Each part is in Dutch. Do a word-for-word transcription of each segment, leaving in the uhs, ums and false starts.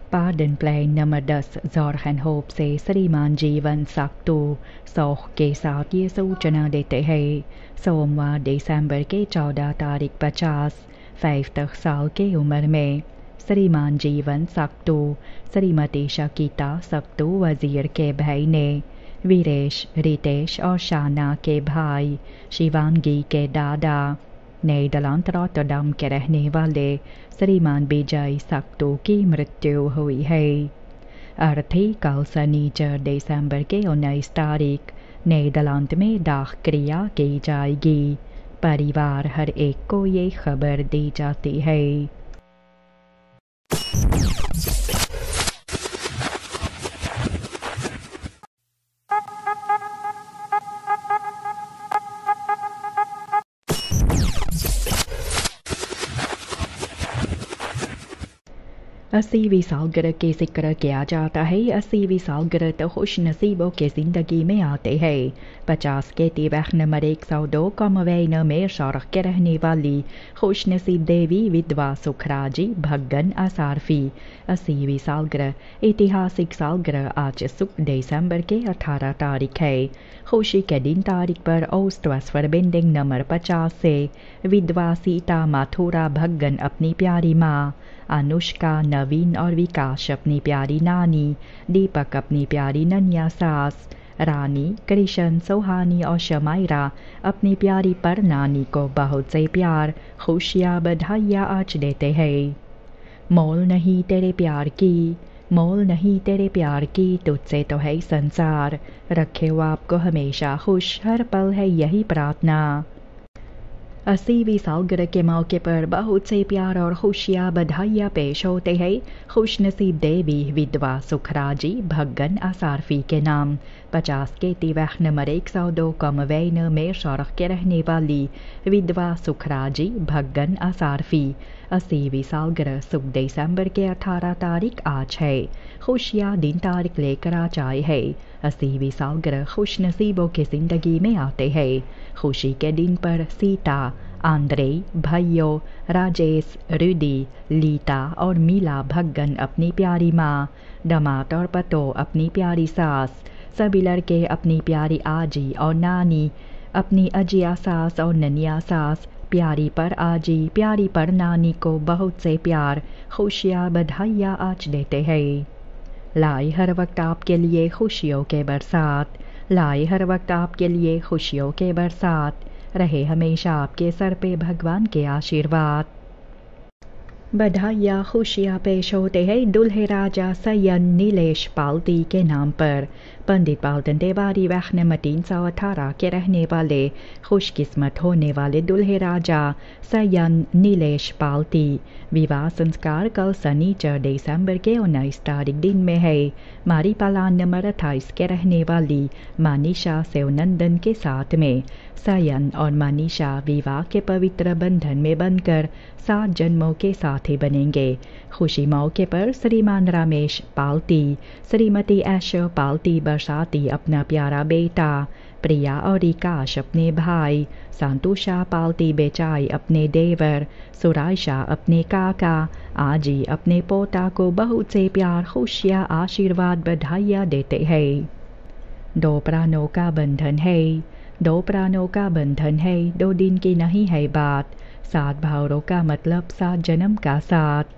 Pardon plane number दस जॉर्हन होप से श्रीमान जीवन सक्तू सौख के साथ ये सूचना देते हैं। सोमवार दिसंबर के चौदह तारीख पचास पैंसठ साल की उम्र में श्रीमान जीवन सक्तू श्रीमती शकीता सक्तू वजीर के भाई ने वीरेश रितेश और शाना के भाई शिवांगी के दादा नीदरलैंड रॉटरडम के रहने वाले श्रीमान विजय सक्तू की मृत्यु हुई है। अर्थी कल शनिचर दिसंबर के उन्नीस तारीख नीदरलैंड में दाह क्रिया की जाएगी। परिवार हर एक को ये खबर दी जाती है। अस्सीवीं सालगिरह के जिक्र किया जाता है। अस्सीवीं सालगिरह तो खुश नसीबों के ज़िंदगी में आते हैं। पचास के तिवह नंबर एक सौ दो कॉमनवेल्थ में सड़क के रहने वाली खुश नसीब देवी विधवा सुखराजी भगन असारफी अस्सीवीं सालगिरह ऐतिहासिक सालगिरह आज सुख दिसंबर के अठारह तारीख है। खुशी के दिन तारीख पर ओस्टवस्फर बिल्डिंग नंबर पचास से विधवा सीता माथुरा भगन अपनी प्यारी माँ अनुष्का नवीन और विकास अपनी प्यारी नानी दीपक अपनी प्यारी नन्या सास रानी कृष्ण सोहानी और शमायरा अपनी प्यारी पर नानी को बहुत से प्यार खुशियाँ बधाइयाँ आज देते हैं। मोल नहीं तेरे प्यार की मोल नहीं तेरे प्यार की तुझसे तो है संसार रखे वो आपको हमेशा खुश हर पल है यही प्रार्थना। अस्सीवीं सालगिरह के मौके पर बहुत से प्यार और खुशियाँ बधाइयाँ पेश होते हैं। खुश नसीब देवी विधवा सुखराजी भगन असारफी के नाम पचास के तिवह नंबर एक सौ दो कॉमनवेल्थ में सड़क के रहने वाली विधवा सुखराजी भगन असारफी अस्सीवीं सालगिरह सुख दिसंबर के अठारह तारीख आज है। खुशियाँ दिन तारीख लेकर आ जाए है। अस्सीवीं सालगिरह खुश नसीबों के ज़िंदगी में आते हैं। खुशी के दिन पर सीता आंद्रे भाइयों राजेश रुदी लीता और मीला भगन अपनी प्यारी माँ दामाद और पतो अपनी प्यारी सास सभी लड़के अपनी प्यारी आजी और नानी अपनी अजिया सास और ननिया सास प्यारी पर आजी प्यारी पर नानी को बहुत से प्यार खुशियाँ बधाइयाँ आज देते हैं। लाए हर वक्त आपके लिए खुशियों के बरसात लाए हर वक्त आपके लिए खुशियों के बरसात रहे हमेशा आपके सर पे भगवान के आशीर्वाद। बधाइयाँ खुशियाँ पेश होते हैं दुल्हे राजा सैयद नीलेश पाल्टी के नाम पर। पंडित पाल्टन तिवारी वह नंबर तीन सौ अठारह के रहने वाले खुशकिस्मत होने वाले दुल्हे राजा सैयद नीलेश पाल्टी विवाह संस्कार कल शनिचर दिसंबर के उन्नीस तारीख दिन में है। मारी पालान नंबर अट्ठाईस के रहने वाली मानिशा सेवनंदन के साथ में सयन और मानिशा विवाह के पवित्र बंधन में बनकर सात जन्मों के साथी बनेंगे। खुशी मौके पर श्रीमान रमेश पाल्टी श्रीमती ऐशो पाल्टी बरसाती अपना प्यारा बेटा प्रिया और विकास अपने भाई संतोषा पाल्टी बेचाई अपने देवर सुराइशा अपने काका आजी अपने पोता को बहुत से प्यार खुशियाँ आशीर्वाद बधाइयाँ देते हैं। दो प्राणों का बंधन है दो प्राणों का बंधन है दो दिन की नहीं है बात सात भावरों का मतलब सात जन्म का साथ।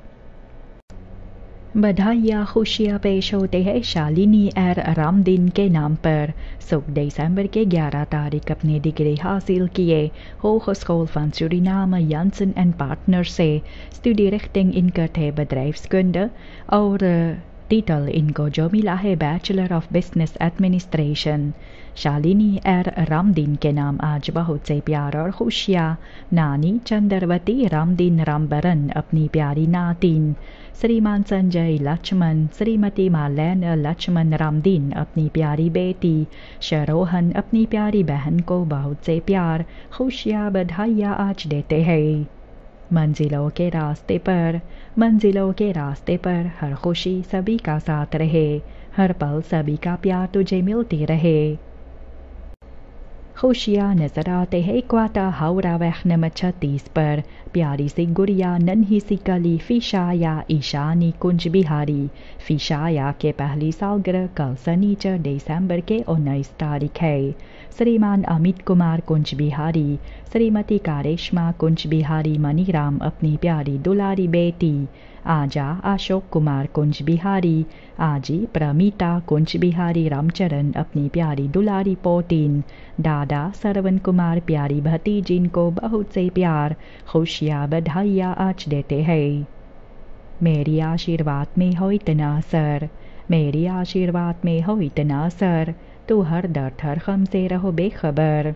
बधाइयाँ खुशियाँ पेश होते हैं शालिनी एर रामदीन के नाम पर। सुख दिसंबर के ग्यारह तारीख अपनी डिग्री हासिल किए Hogeschool van Suriname Janssen en Partners से studierichting इनकटे bedrijfskunde और titel इनको जो मिला है bachelor of business administration. Shalini एर रामदीन के नाम आज बहुत से प्यार और खुशियाँ नानी चंद्रवती रामदीन रामबरन अपनी प्यारी नातिन श्रीमान संजय लक्ष्मण श्रीमती मालैन लक्ष्मण रामदीन अपनी प्यारी बेटी शरोहन अपनी प्यारी बहन को बहुत से प्यार खुशियाँ बधाइयाँ आज देते हैं। मंजिलों के रास्ते पर मंजिलों के रास्ते पर हर खुशी सभी का साथ रहे हर पल सभी का प्यार तुझे मिलती रहे। खुशियाँ नजर आते हैं क्वाता हावड़ा वह नंबर छत्तीस पर प्यारी सी गुड़िया नन्ही सी कली फिशाया ईशानी कुंज बिहारी। फिशाया के पहली सालगिरह कल शनिचर दिसंबर के उन्नीस तारीख है। श्रीमान अमित कुमार कुंज बिहारी, श्रीमती कारेश्मा कुंज बिहारी मनीराम अपनी प्यारी दुलारी बेटी आजा अशोक कुमार कुंज बिहारी, आजी प्रमिता कुंज बिहारी रामचरण अपनी प्यारी दुलारी पोतीन, दादा सरवन कुमार प्यारी भतीजिन को बहुत से प्यार खुशियाँ बधाइयाँ आज देते हैं। मेरी आशीर्वाद में हो इतना सर, मेरी आशीर्वाद में हो इतना सर, तू हर दर्द हर गम से रहो बेखबर।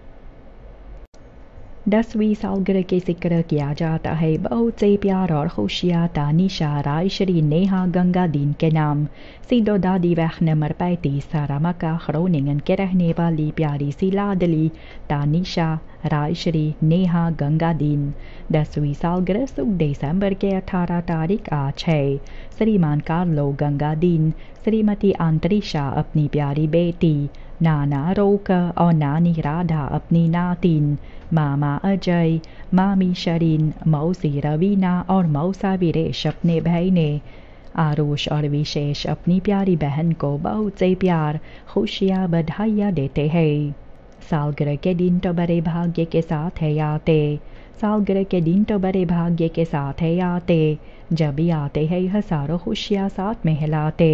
दसवीं सालगिरह के जिक्र किया जाता है बहुत से प्यार और खुशियाँ तानिशा रायश्री नेहा गंगादीन के नाम। सीधो दादी वह नंबर पैंतीस सारामका ग्रोनिंगन के रहने वाली प्यारी सी लाडली तानिशा रायश्री नेहा गंगादीन। दसवीं सालगिरह सुख दिसंबर के अठारह तारीख आज है। श्रीमान कार्लो गंगादीन, श्रीमती आंतरिशा अपनी प्यारी बेटी, नाना रोका और नानी राधा अपनी नातिन, मामा अजय, मामी शरीन, मौसी रवीना और मौसा वीरेश अपने बहने, आरुष और विशेष अपनी प्यारी बहन को बहुत से प्यार खुशियाँ बधाइयाँ देते हैं। सालगिरह के दिन तो बड़े भाग्य के साथ है आते, सालगिरह के दिन तो बड़े भाग्य के साथ है आते, जब भी आते हैं हजारों खुशियाँ साथ में हिलाते।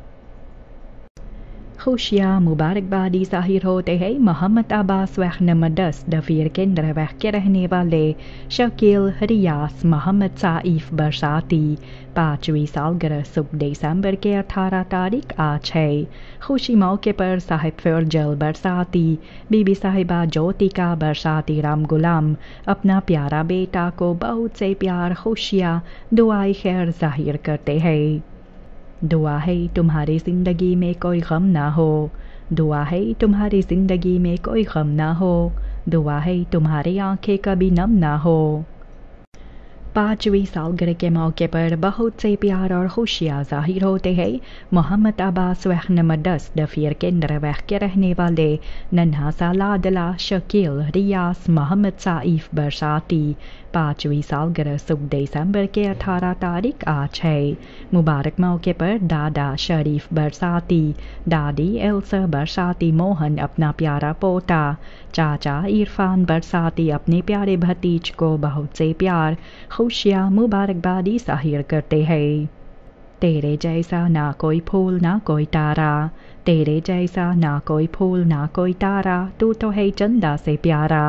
खुशियाँ मुबारकबादी जाहिर होते हैं मोहम्मद अब्बास वह नंबर दस दफीर केंद्र वह के रहने वाले शकील रियास मोहम्मद साइफ बरसाती। पाँचवीं सालगिरह सुख दिसंबर के अठारह तारीख आज है। खुशी मौके पर साहिब फर्जल बरसाती, बीबी साहिबा ज्योतिका बरसाती राम गुलाम अपना प्यारा बेटा को बहुत से प्यार खुशियाँ दुआई खैर जाहिर करते हैं। दुआ है तुम्हारी ज़िंदगी में कोई गम ना हो, दुआ है तुम्हारी ज़िंदगी में कोई गम ना हो, दुआ है तुम्हारी आंखें कभी नम ना हो। पाँचवीं सालगिरह के मौके पर बहुत से प्यार और खुशियाँ जाहिर होते हैं मोहम्मद अब्बास वह नंबर दस दफीर केंद्र वह के रहने वाले नन्हा सा लाडला शकील रियास मोहम्मद साइफ बरसाती। पाँचवीं सालगिरह सुख दिसंबर के अठारह तारीख आज है। मुबारक मौके पर दादा शरीफ बरसाती, दादी एल्सा बरसाती मोहन अपना प्यारा पोता, चाचा इरफान बरसाती अपने प्यारे भतीज को बहुत से प्यार खुशियाँ मुबारकबादी जाहिर करते हैं। तेरे जैसा ना कोई फूल ना कोई तारा, तेरे जैसा ना कोई फूल ना कोई तारा, तू तो है चंदा से प्यारा।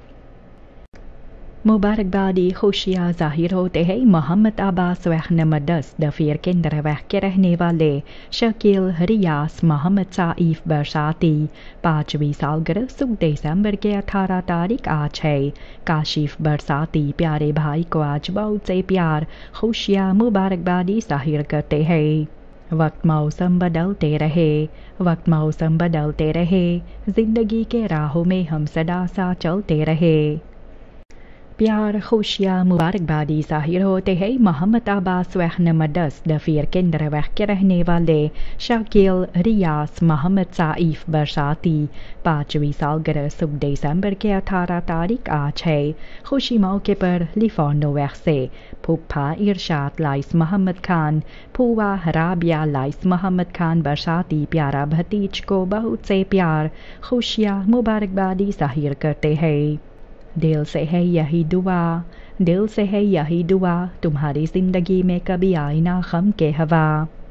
मुबारकबादी खुशियाँ जाहिर होते हैं मोहम्मद अब्बास वह नंबर दस दफीर केंद्र वह के रहने वाले शकील रियास मोहम्मद साइफ बरसाती। पाँचवीं सालगिरह सुख दिसंबर के अठारह तारीख आज है। काशिफ बरसाती प्यारे भाई को आज बहुत से प्यार खुशियाँ मुबारकबादी जाहिर करते हैं। वक्त मौसम बदलते रहे, वक्त मौसम बदलते रहे, जिंदगी के राहों में हम सदा सा चलते रहे। प्यार खुशियाँ मुबारकबादी जाहिर होते हैं मोहम्मद अब्बास वह नंबर दस दफीर केंद्र वह के रहने वाले शकील रियास मोहम्मद साइफ बरसाती। पाँचवीं सालगिरह सुख दिसंबर के अठारह तारीख आज है। खुशी मौके पर लिफोनो वह से फूफा इरशाद लाइस मोहम्मद खान, फूआ राबिया लाइस मोहम्मद खान बरसाती प्यारा भतीज को बहुत से प्यार खुशियाँ मुबारकबादी जाहिर करते हैं। दिल से है यही दुआ, दिल से है यही दुआ, तुम्हारी ज़िंदगी में कभी आए ना गम के हवा।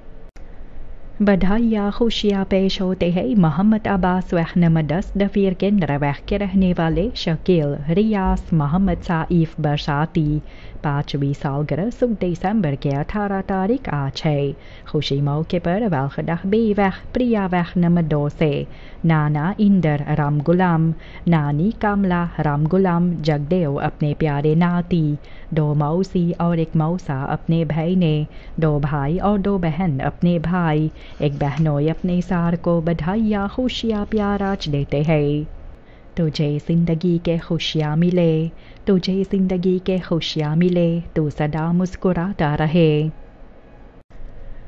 बधाइयाँ खुशियाँ पेश होते हैं मोहम्मद अब्बास वह नंबर दस दफीर केंद्र वह के रहने वाले शकील रियास मोहम्मद साइफ बरसाती। पाँचवीं सालगिरह सुख दिसंबर के अठारह तारीख आज है। खुशी मौके पर वालखदह बी वह प्रिया वह नंबर दो से नाना इंदर राम गुलाम, नानी कमला राम गुलाम जगदेव अपने प्यारे नाती, दो मौसी और एक मौसा अपने बहने, दो भाई और दो बहन अपने भाई, एक बहनोई अपने सार को बधाइयाँ खुशियाँ प्यार आज देते हैं। तुझे ज़िंदगी के खुशियाँ मिले, तुझे ज़िंदगी के खुशियाँ मिले, तू सदा मुस्कुराता रहे।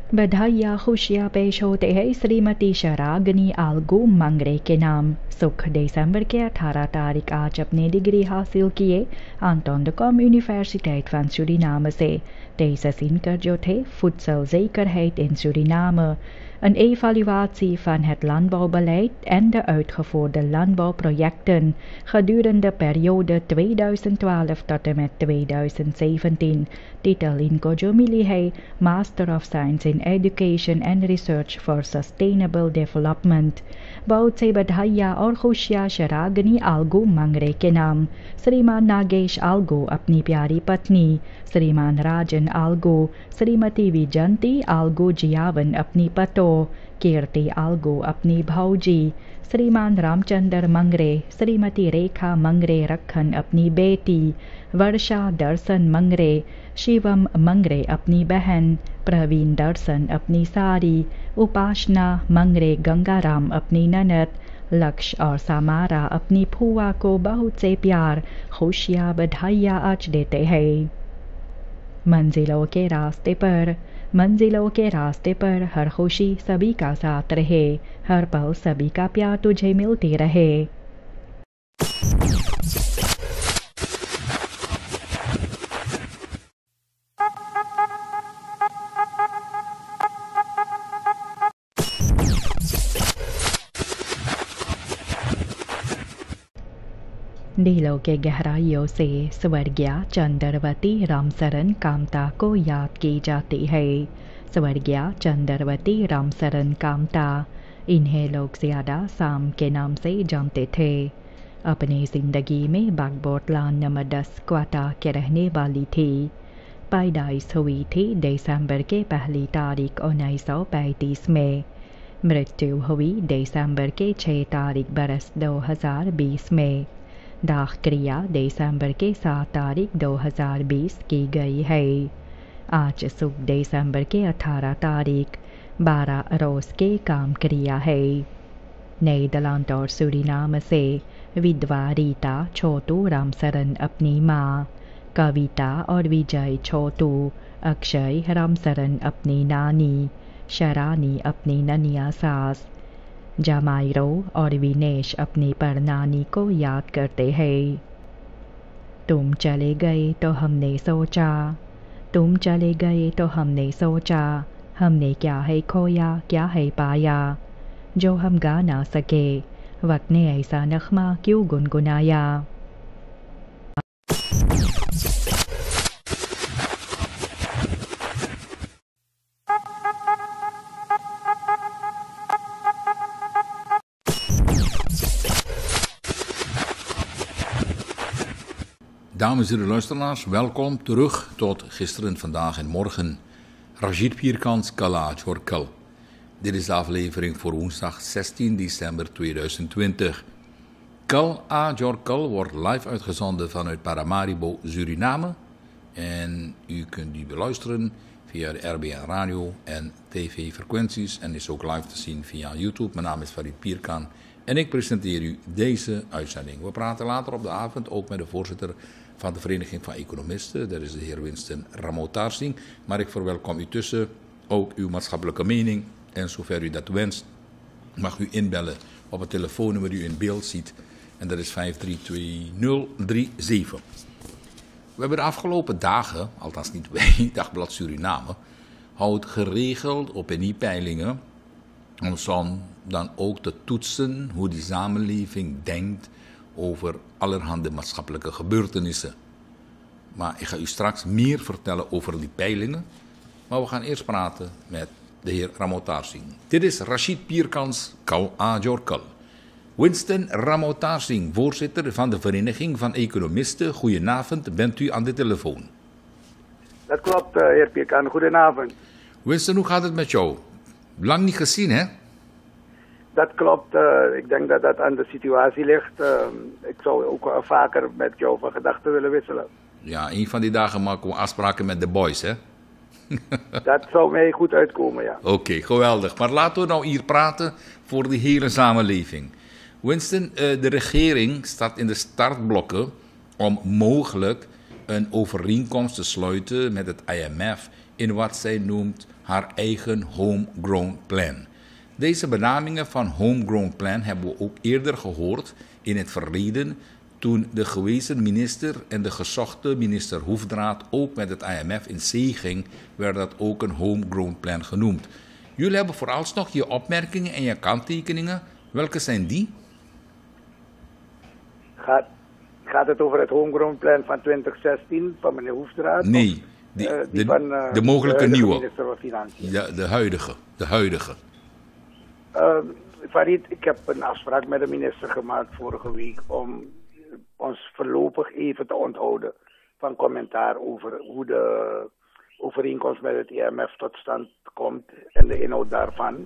बधाइयाँ खुशियाँ पेश होते हैं श्रीमती शरागनी आलगू मंगरे के नाम। सुख दिसंबर के अठारह तारीख आज अपनी डिग्री हासिल किए Anton de Kom Universiteit van Suriname से। Deze zinker थे voedselzekerheid in Suriname. Een evaluatie van het landbouwbeleid en de uitgevoerde landbouwprojecten gedurende periode tweeduizend twaalf tot en met tweeduizend zeventien. Titel इनको जो मिली है Master of Science in Education and Research for Sustainable Development। बहुत से बधाइयाँ और खुशियाँ शरागनी आलगू मंगरे के नाम। श्रीमान नागेश आलगू अपनी प्यारी पत्नी, श्रीमान राजन आलगू, श्रीमती विजंती आलगू जियावन अपनी पतो, कीर्ति आलगू अपनी भाऊजी, श्रीमान रामचंद्र मंगरे, श्रीमती रेखा मंगरे रखन अपनी बेटी, वर्षा दर्शन मंगरे, शिवम मंगरे अपनी बहन, प्रवीण दर्शन अपनी सारी, उपासना मंगरे गंगाराम अपनी ननद, लक्ष्य और समारा अपनी फुआ को बहुत से प्यार खुशियाँ बधाइयाँ आज देते हैं। मंजिलों के रास्ते पर मंजिलों के रास्ते पर हर खुशी सभी का साथ रहे, हर पल सभी का प्यार तुझे मिलती रहे। दिलों के गहराइयों से स्वर्गीय चंद्रवती रामसरन कामता को याद की जाती है। स्वर्गीय चंद्रवती रामसरन कामता, इन्हें लोग ज़्यादा साम के नाम से जानते थे। अपनी ज़िंदगी में बागबोटलान नंबर दस क्वाटा के रहने वाली थी। पैदाइश हुई थी दिसंबर के पहली तारीख उन्नीस सौ पैंतीस में। मृत्यु हुई दिसंबर के छः तारीख बरस दो हज़ार बीस में। दाह क्रिया दिसंबर के सात तारीख दो हज़ार बीस की गई है। आज शुभ दिसंबर के अठारह तारीख बारह रोज़ के काम क्रिया है। नीदरलैंड और सूरीनाम से विधवा रीता छोटू रामसरन अपनी माँ, कविता और विजय छोटू, अक्षय रामसरन अपनी नानी, शरानी अपनी ननिया सास, जामाइरो और विनेश अपनी परनानी को याद करते हैं। तुम चले गए तो हमने सोचा, तुम चले गए तो हमने सोचा, हमने क्या है खोया क्या है पाया, जो हम गा ना सके वक्त ने ऐसा नगमा क्यों गुनगुनाया। Dames en heren luisteraars, welkom terug tot gisteren, vandaag en morgen. Rashid Pierkans, Kala Jorkal. Dit is de aflevering voor woensdag zestien december tweeduizend twintig. Kal A. Jorkal wordt live uitgezonden vanuit Paramaribo, Suriname. En u kunt die beluisteren via de R B N radio en tv-frequenties. En is ook live te zien via YouTube. Mijn naam is Farid Pierkan. En ik presenteer u deze uitzending. We praten later op de avond ook met de voorzitter van de Vereniging van Economisten. Dat is de heer Winston Ramotarsing. Maar ik verwelkom u tussen ook uw maatschappelijke mening. En zover u dat wenst, mag u inbellen op het telefoonnummer die u in beeld ziet. En dat is vijf drie twee nul drie zeven. We hebben de afgelopen dagen, althans niet wij, Dagblad Suriname, houdt geregeld opiniepeilingen om zo dan ook te toetsen hoe die samenleving denkt over allerhande maatschappelijke gebeurtenissen. Maar ik ga u straks meer vertellen over die peilingen. Maar we gaan eerst praten met de heer Ramotarsing. Dit is Rashid Pierkans, Kal A. Jorkal. Winston Ramotarsing, voorzitter van de Vereniging van Economisten. Goedenavond, bent u aan de telefoon? Dat klopt, uh, heer Pierkan. Goedenavond. Winston, hoe gaat het met jou? Lang niet gezien, hè? Dat klopt. Uh, ik denk dat dat aan de situatie ligt. Uh, ik zou ook uh, vaker met jou van gedachten willen wisselen. Ja, een van die dagen maken we afspraken met de boys, hè? Dat zou mij goed uitkomen, ja. Oké, okay, geweldig. Maar laten we nou hier praten voor de hele samenleving. Winston, uh, de regering staat in de startblokken om mogelijk een overeenkomst te sluiten met het I M F in wat zij noemt haar eigen homegrown plan. Deze benamingen van homegrown plan hebben we ook eerder gehoord in het verleden, toen de gewezen minister en de gezochte minister Hoefdraad ook met het I M F in zee ging, werd dat ook een homegrown plan genoemd. Jullie hebben vooralsnog je opmerkingen en je kanttekeningen. Welke zijn die? Gaat, gaat het over het homegrown plan van twintig zestien van meneer Hoefdraad? Nee, die, uh, die de, van, uh, de mogelijke de nieuwe. Minister van Financiën. De, de huidige. De huidige. Uh, Farid, ik heb een afspraak met de minister gemaakt vorige week om ons voorlopig even te onthouden van commentaar over hoe de overeenkomst met het I M F tot stand komt en de inhoud daarvan.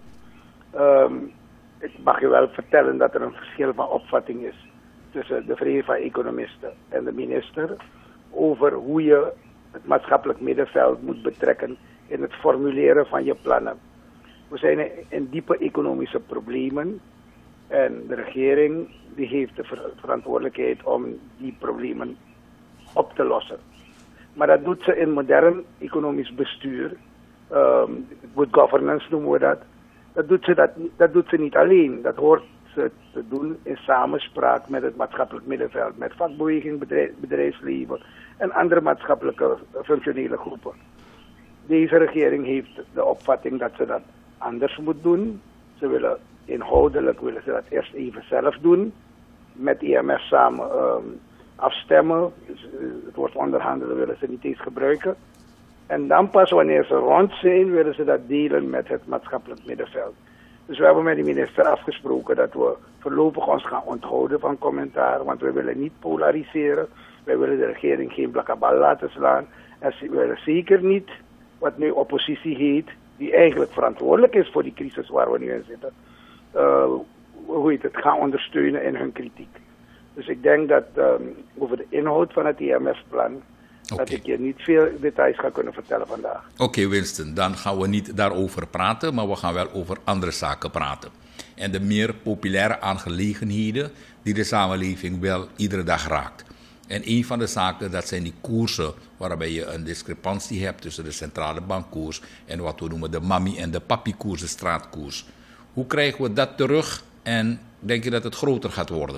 Um, ik mag je wel vertellen dat er een verschil van opvatting is tussen de Vereniging van Economisten en de minister over hoe je het maatschappelijk middenveld moet betrekken in het formuleren van je plannen. We zijn in diepe economische problemen en de regering die heeft de ver- verantwoordelijkheid om die problemen op te lossen. Maar dat doet ze in modern economisch bestuur, um, good governance noemen we dat. Dat doet, ze dat, dat doet ze niet alleen, dat hoort ze te doen in samenspraak met het maatschappelijk middenveld, met vakbeweging, bedrijf, bedrijfsleven en andere maatschappelijke functionele groepen. Deze regering heeft de opvatting dat ze dat anders moet doen. Ze willen inhoudelijk willen ze dat eerst even zelf doen, met I M F samen um, afstemmen. Dus, uh, het woord onderhandelen willen ze niet eens gebruiken. En dan pas wanneer ze rond zijn, willen ze dat delen met het maatschappelijk middenveld. Dus we hebben met de minister afgesproken dat we voorlopig ons gaan onthouden van commentaar, want we willen niet polariseren. Wij willen de regering geen blakke bal laten slaan. En we willen zeker niet, wat nu oppositie heet, die eigenlijk verantwoordelijk is voor die crisis waar we nu in zitten, uh, hoe heet het, gaan ondersteunen in hun kritiek. Dus ik denk dat um, over de inhoud van het I M F-plan, okay, dat ik je niet veel details ga kunnen vertellen vandaag. Oké, okay, Winston, dan gaan we niet daarover praten, maar we gaan wel over andere zaken praten. En de meer populaire aangelegenheden die de samenleving wel iedere dag raakt. En een van de zaken, dat zijn die koersen waarbij je een discrepantie hebt tussen de centrale bankkoers en wat we noemen de mami- en de papi-koers, de straatkoers. Hoe krijgen we dat terug en denk je dat het groter gaat worden?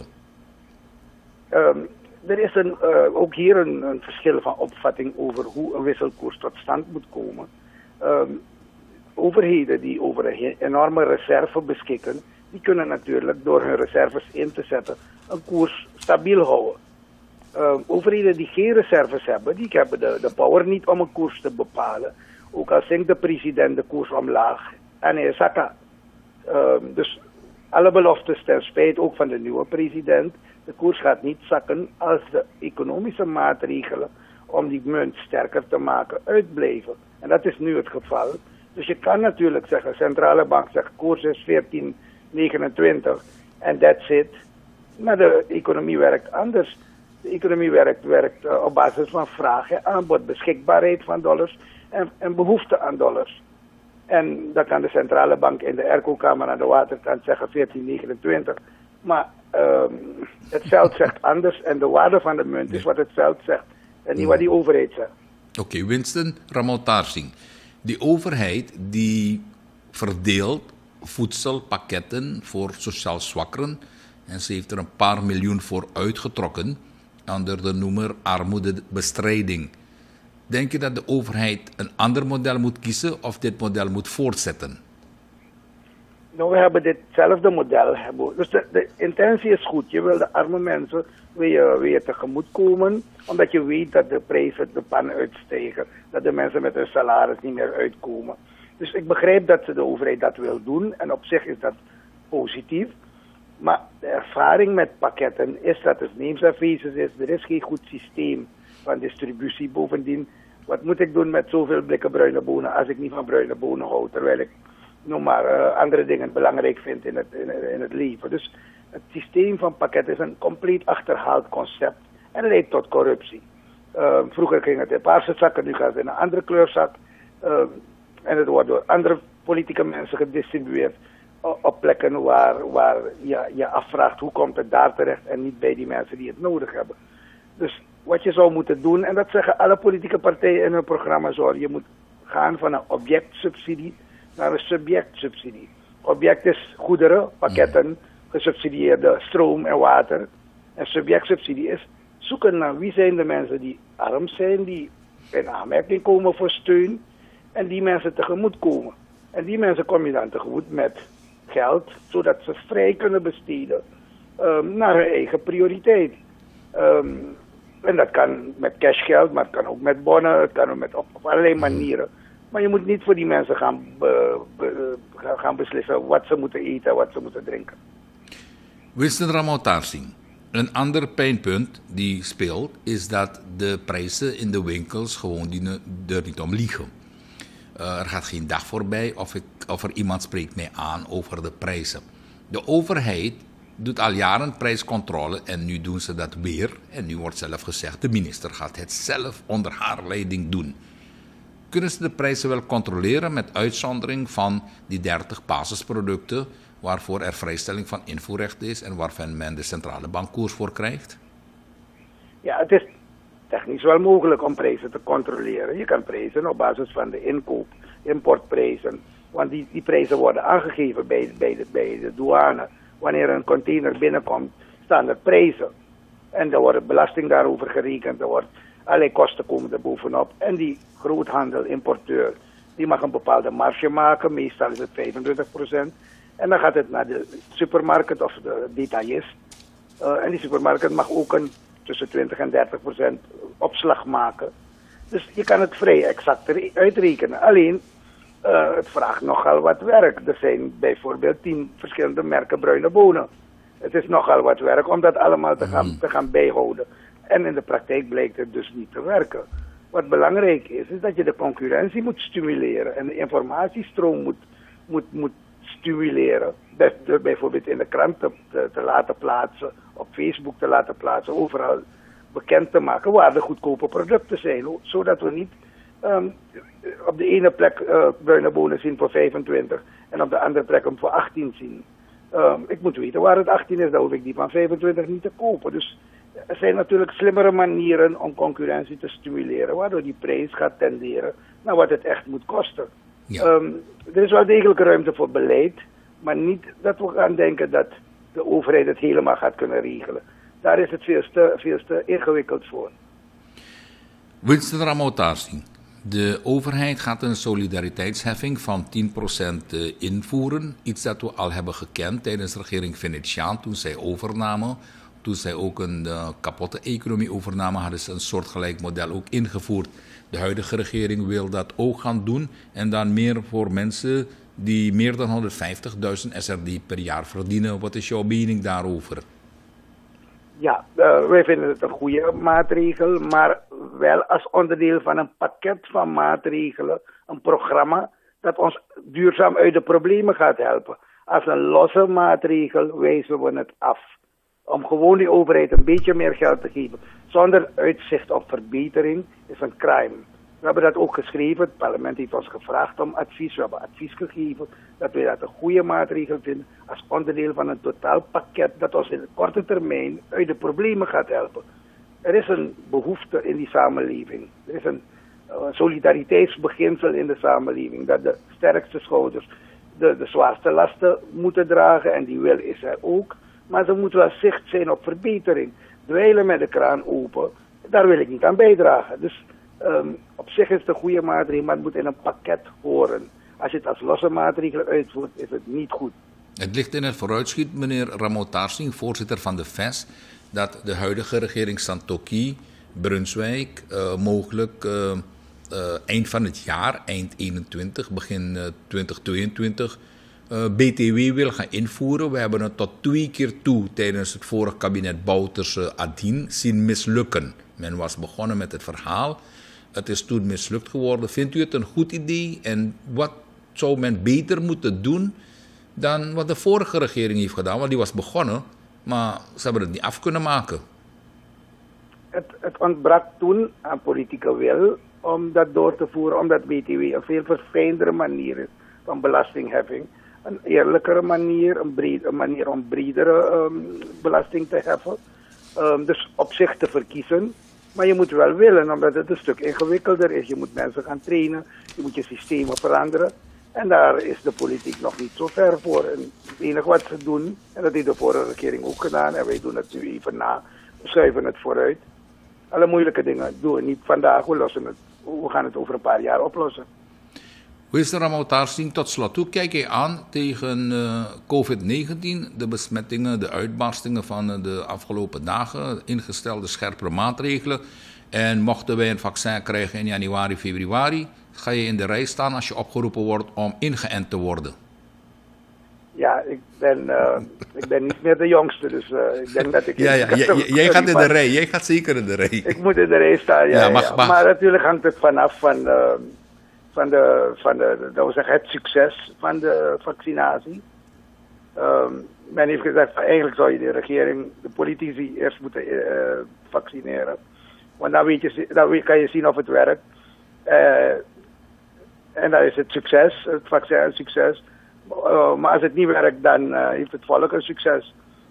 Um, er is een, uh, ook hier een, een verschil van opvatting over hoe een wisselkoers tot stand moet komen. Um, overheden die over een enorme reserve beschikken, die kunnen natuurlijk door hun reserves in te zetten een koers stabiel houden. Uh, overheden die geen reserves hebben, die hebben de, de power niet om een koers te bepalen. Ook al zinkt de president de koers omlaag en hij zakken. Uh, dus alle beloftes ten spijt ook van de nieuwe president. De koers gaat niet zakken als de economische maatregelen om die munt sterker te maken uitblijven. En dat is nu het geval. Dus je kan natuurlijk zeggen, de centrale bank zegt koers is veertien negenentwintig en that's it. Maar de economie werkt anders. De economie werkt, werkt uh, op basis van vraag en aanbod, beschikbaarheid van dollars en, en behoefte aan dollars. En dan kan de centrale bank in de airco-kamer aan de waterkant zeggen veertien negenentwintig. Maar um, het veld zegt anders en de waarde van de munt is wat het veld zegt en niet wat die overheid zegt. Oké, okay, Winston Ramotarsing. Die overheid die verdeelt voedselpakketten voor sociaal zwakkeren en ze heeft er een paar miljoen voor uitgetrokken onder de noemer armoedebestrijding. Denk je dat de overheid een ander model moet kiezen of dit model moet voortzetten? Nou, we hebben ditzelfde model. Dus de, de intentie is goed. Je wil de arme mensen weer, weer tegemoet komen, omdat je weet dat de prijzen de pan uitstijgen. Dat de mensen met hun salaris niet meer uitkomen. Dus ik begrijp dat de overheid dat wil doen en op zich is dat positief. Maar de ervaring met pakketten is dat het neemsafwezig is. Er is geen goed systeem van distributie. Bovendien, wat moet ik doen met zoveel blikken bruine bonen als ik niet van bruine bonen hou, terwijl ik noem maar uh, andere dingen belangrijk vind in het, in, in het leven. Dus het systeem van pakketten is een compleet achterhaald concept en leidt tot corruptie. Uh, vroeger ging het in paarse zakken, nu gaat het in een andere kleurzak. Uh, en het wordt door andere politieke mensen gedistribueerd op plekken waar, waar je je afvraagt hoe komt het daar terecht en niet bij die mensen die het nodig hebben. Dus wat je zou moeten doen, en dat zeggen alle politieke partijen in hun programma, zorgen, je moet gaan van een objectsubsidie naar een subjectsubsidie. Object is goederen, pakketten, gesubsidieerde stroom en water. En subjectsubsidie is zoeken naar wie zijn de mensen die arm zijn, die in aanmerking komen voor steun en die mensen tegemoet komen. En die mensen kom je dan tegemoet met geld, zodat ze vrij kunnen besteden um, naar hun eigen prioriteit. Um, en dat kan met cashgeld, maar het kan ook met bonnen, het kan ook met, op, op allerlei manieren. Maar je moet niet voor die mensen gaan, be, be, gaan beslissen wat ze moeten eten, wat ze moeten drinken. Winston Ramotarsing, een ander pijnpunt die speelt is dat de prijzen in de winkels gewoon die er niet om liegen. Uh, er gaat geen dag voorbij of, ik, of er iemand spreekt mij aan over de prijzen. De overheid doet al jaren prijscontrole en nu doen ze dat weer. En nu wordt zelf gezegd, de minister gaat het zelf onder haar leiding doen. Kunnen ze de prijzen wel controleren met uitzondering van die dertig basisproducten waarvoor er vrijstelling van invoerrecht is en waarvan men de centrale bankkoers voor krijgt? Ja, het is technisch wel mogelijk om prijzen te controleren. Je kan prijzen op basis van de inkoop, importprijzen. Want die, die prijzen worden aangegeven bij, bij, de, bij de douane. Wanneer een container binnenkomt, staan er prijzen. En er wordt belasting daarover gerekend. Er wordt allerlei kosten komen er bovenop. En die groothandel, importeur, die mag een bepaalde marge maken. Meestal is het vijfentwintig procent. En dan gaat het naar de supermarkt of de detailist. Uh, en die supermarkt mag ook een tussen twintig en dertig procent opslag maken. Dus je kan het vrij exact uitrekenen. Alleen, uh, het vraagt nogal wat werk. Er zijn bijvoorbeeld tien verschillende merken bruine bonen. Het is nogal wat werk om dat allemaal te gaan, te gaan bijhouden. En in de praktijk blijkt het dus niet te werken. Wat belangrijk is, is dat je de concurrentie moet stimuleren en de informatiestroom moet, moet, moet stimuleren. Door bijvoorbeeld in de krant te, te, te laten plaatsen, op Facebook te laten plaatsen, overal bekend te maken waar de goedkope producten zijn. Zodat we niet um, op de ene plek uh, bruine bonen zien voor vijfentwintig en op de andere plek hem voor achttien zien. Um, ik moet weten waar het achttien is, dan hoef ik die van vijfentwintig niet te kopen. Dus er zijn natuurlijk slimmere manieren om concurrentie te stimuleren, waardoor die prijs gaat tenderen naar wat het echt moet kosten. Ja. Um, er is wel degelijk ruimte voor beleid, maar niet dat we gaan denken dat de overheid het helemaal gaat kunnen regelen. Daar is het veel te, veel te ingewikkeld voor. Winston Ramotarsing, de overheid gaat een solidariteitsheffing van tien procent invoeren. Iets dat we al hebben gekend tijdens de regering Venetiaan toen zij overnamen. Toen zij ook een uh, kapotte economie overnamen, hadden ze een soortgelijk model ook ingevoerd. De huidige regering wil dat ook gaan doen en dan meer voor mensen die meer dan honderdvijftigduizend S R D per jaar verdienen. Wat is jouw mening daarover? Ja, uh, wij vinden het een goede maatregel, maar wel als onderdeel van een pakket van maatregelen, een programma dat ons duurzaam uit de problemen gaat helpen. Als een losse maatregel wijzen we het af. Om gewoon die overheid een beetje meer geld te geven, zonder uitzicht op verbetering, is een crime. We hebben dat ook geschreven, het parlement heeft ons gevraagd om advies, we hebben advies gegeven, dat we dat een goede maatregel vinden, als onderdeel van een totaalpakket dat ons in de korte termijn uit de problemen gaat helpen. Er is een behoefte in die samenleving, er is een uh, solidariteitsbeginsel in de samenleving, dat de sterkste schouders de, de zwaarste lasten moeten dragen, en die wil is er ook. Maar er moet wel zicht zijn op verbetering. Dweilen met de kraan open, daar wil ik niet aan bijdragen. Dus um, op zich is het een goede maatregel, maar het moet in een pakket horen. Als je het als losse maatregelen uitvoert, is het niet goed. Het ligt in het vooruitschiet, meneer Ramotarsing, voorzitter van de V E S, dat de huidige regering Santokhi, Brunswijk, uh, mogelijk uh, uh, eind van het jaar, eind eenentwintig, begin uh, twintig tweeëntwintig... Uh, B T W wil gaan invoeren. We hebben het tot twee keer toe tijdens het vorige kabinet Bouters uh, Adien zien mislukken. Men was begonnen met het verhaal. Het is toen mislukt geworden. Vindt u het een goed idee? En wat zou men beter moeten doen dan wat de vorige regering heeft gedaan? Want die was begonnen, maar ze hebben het niet af kunnen maken. Het, het ontbrak toen aan politieke wil om dat door te voeren, omdat B T W een veel verfijndere manier is van belastingheffing. Een eerlijkere manier, een, breed, een manier om bredere um, belasting te heffen. Um, dus op zich te verkiezen. Maar je moet wel willen, omdat het een stuk ingewikkelder is. Je moet mensen gaan trainen, je moet je systemen veranderen. En daar is de politiek nog niet zo ver voor. En het enige wat ze doen, en dat heeft de vorige regering ook gedaan, en wij doen het nu even na, we schuiven het vooruit. Alle moeilijke dingen doen we niet vandaag, we, lossen het, we gaan het over een paar jaar oplossen. Minister Ramotaarsing, tot slot, hoe kijk je aan tegen uh, covid negentien, de besmettingen, de uitbarstingen van uh, de afgelopen dagen, ingestelde scherpere maatregelen? En mochten wij een vaccin krijgen in januari, februari, ga je in de rij staan als je opgeroepen wordt om ingeënt te worden? Ja, ik ben, uh, ik ben niet meer de jongste, dus uh, ik denk dat ik... Ja, ja, j- jij gaat in de rij, jij gaat zeker in de rij. Ik moet in de rij staan, ja. ja, mag, ja. Mag. Maar natuurlijk hangt het vanaf van, uh, van, de, van de, dat we zeggen, het succes van de vaccinatie. Um, men heeft gezegd, eigenlijk zou je de regering, de politici eerst moeten uh, vaccineren. Want dan, weet je, dan kan je zien of het werkt. Uh, en dan is het succes, het vaccin een succes. Uh, maar als het niet werkt, dan uh, heeft het volk een succes.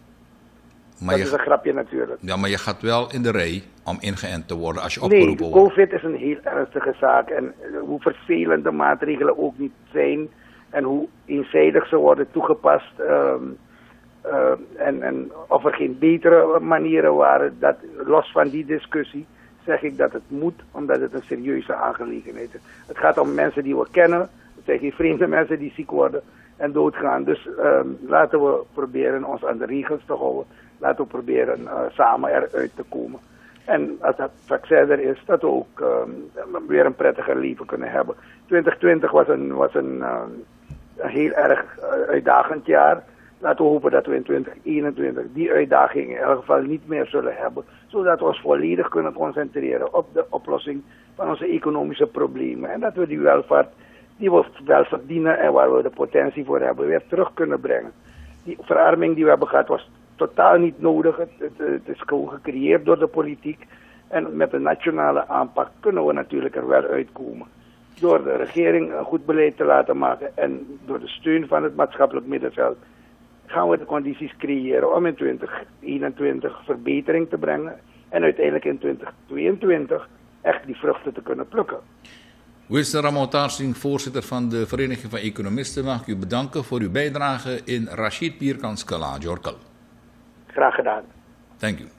Maar dat je, is een grapje natuurlijk. Ja, maar je gaat wel in de rij om ingeënt te worden als je opgeroepen wordt. Nee, COVID is een heel ernstige zaak. En uh, hoe vervelend de maatregelen ook niet zijn. En hoe eenzijdig ze worden toegepast. Um, uh, en, en of er geen betere manieren waren. Dat, los van die discussie zeg ik dat het moet. Omdat het een serieuze aangelegenheid is. Het gaat om mensen die we kennen. Het zijn geen vreemde mensen die ziek worden en doodgaan. Dus um, laten we proberen ons aan de regels te houden. Laten we proberen uh, samen eruit te komen. En als dat vaccin er is, dat we ook um, weer een prettiger leven kunnen hebben. twintig twintig was een, was een, um, een heel erg uh, uitdagend jaar. Laten we hopen dat we in twintig eenentwintig die uitdaging in elk geval niet meer zullen hebben. Zodat we ons volledig kunnen concentreren op de oplossing van onze economische problemen. En dat we die welvaart die we wel verdienen en waar we de potentie voor hebben, weer terug kunnen brengen. Die verarming die we hebben gehad was totaal niet nodig. Het, het, het is gewoon gecreëerd door de politiek. En met een nationale aanpak kunnen we natuurlijk er wel uitkomen. Door de regering een goed beleid te laten maken en door de steun van het maatschappelijk middenveld gaan we de condities creëren om in twintig eenentwintig verbetering te brengen en uiteindelijk in twintig tweeëntwintig echt die vruchten te kunnen plukken. Minister Ramotaarsing, voorzitter van de Vereniging van Economisten, mag ik u bedanken voor uw bijdrage in Rashid Pierkans Kala Jorkal. Graag gedaan. Dank u.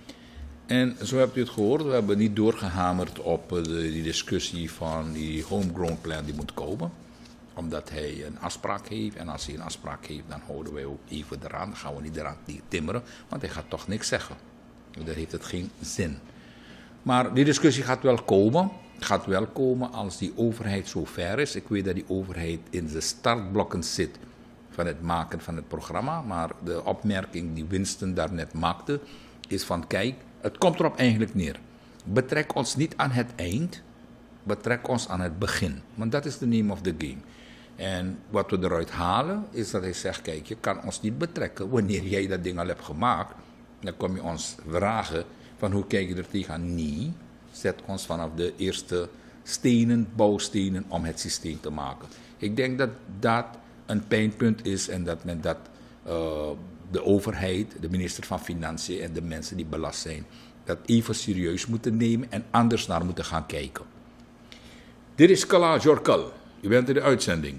En zo hebt u het gehoord, we hebben niet doorgehamerd op de, die discussie van die homegrown plan die moet komen. Omdat hij een afspraak heeft en als hij een afspraak heeft, dan houden wij ook even eraan. Dan gaan we niet eraan timmeren, want hij gaat toch niks zeggen. Dan heeft het geen zin. Maar die discussie gaat wel komen. gaat wel komen als die overheid zo ver is. Ik weet dat die overheid in de startblokken zit van het maken van het programma. Maar de opmerking die Winston daarnet maakte is van kijk, het komt erop eigenlijk neer. Betrek ons niet aan het eind, betrek ons aan het begin. Want dat is de name of the game. En wat we eruit halen is dat hij zegt, kijk, je kan ons niet betrekken wanneer jij dat ding al hebt gemaakt. Dan kom je ons vragen van hoe kijk je er tegenaan? Nee, zet ons vanaf de eerste stenen, bouwstenen om het systeem te maken. Ik denk dat dat een pijnpunt is en dat men dat uh, de overheid, de minister van Financiën en de mensen die belast zijn, dat even serieus moeten nemen en anders naar moeten gaan kijken. Dit is Kala Jorkal. U bent in de uitzending.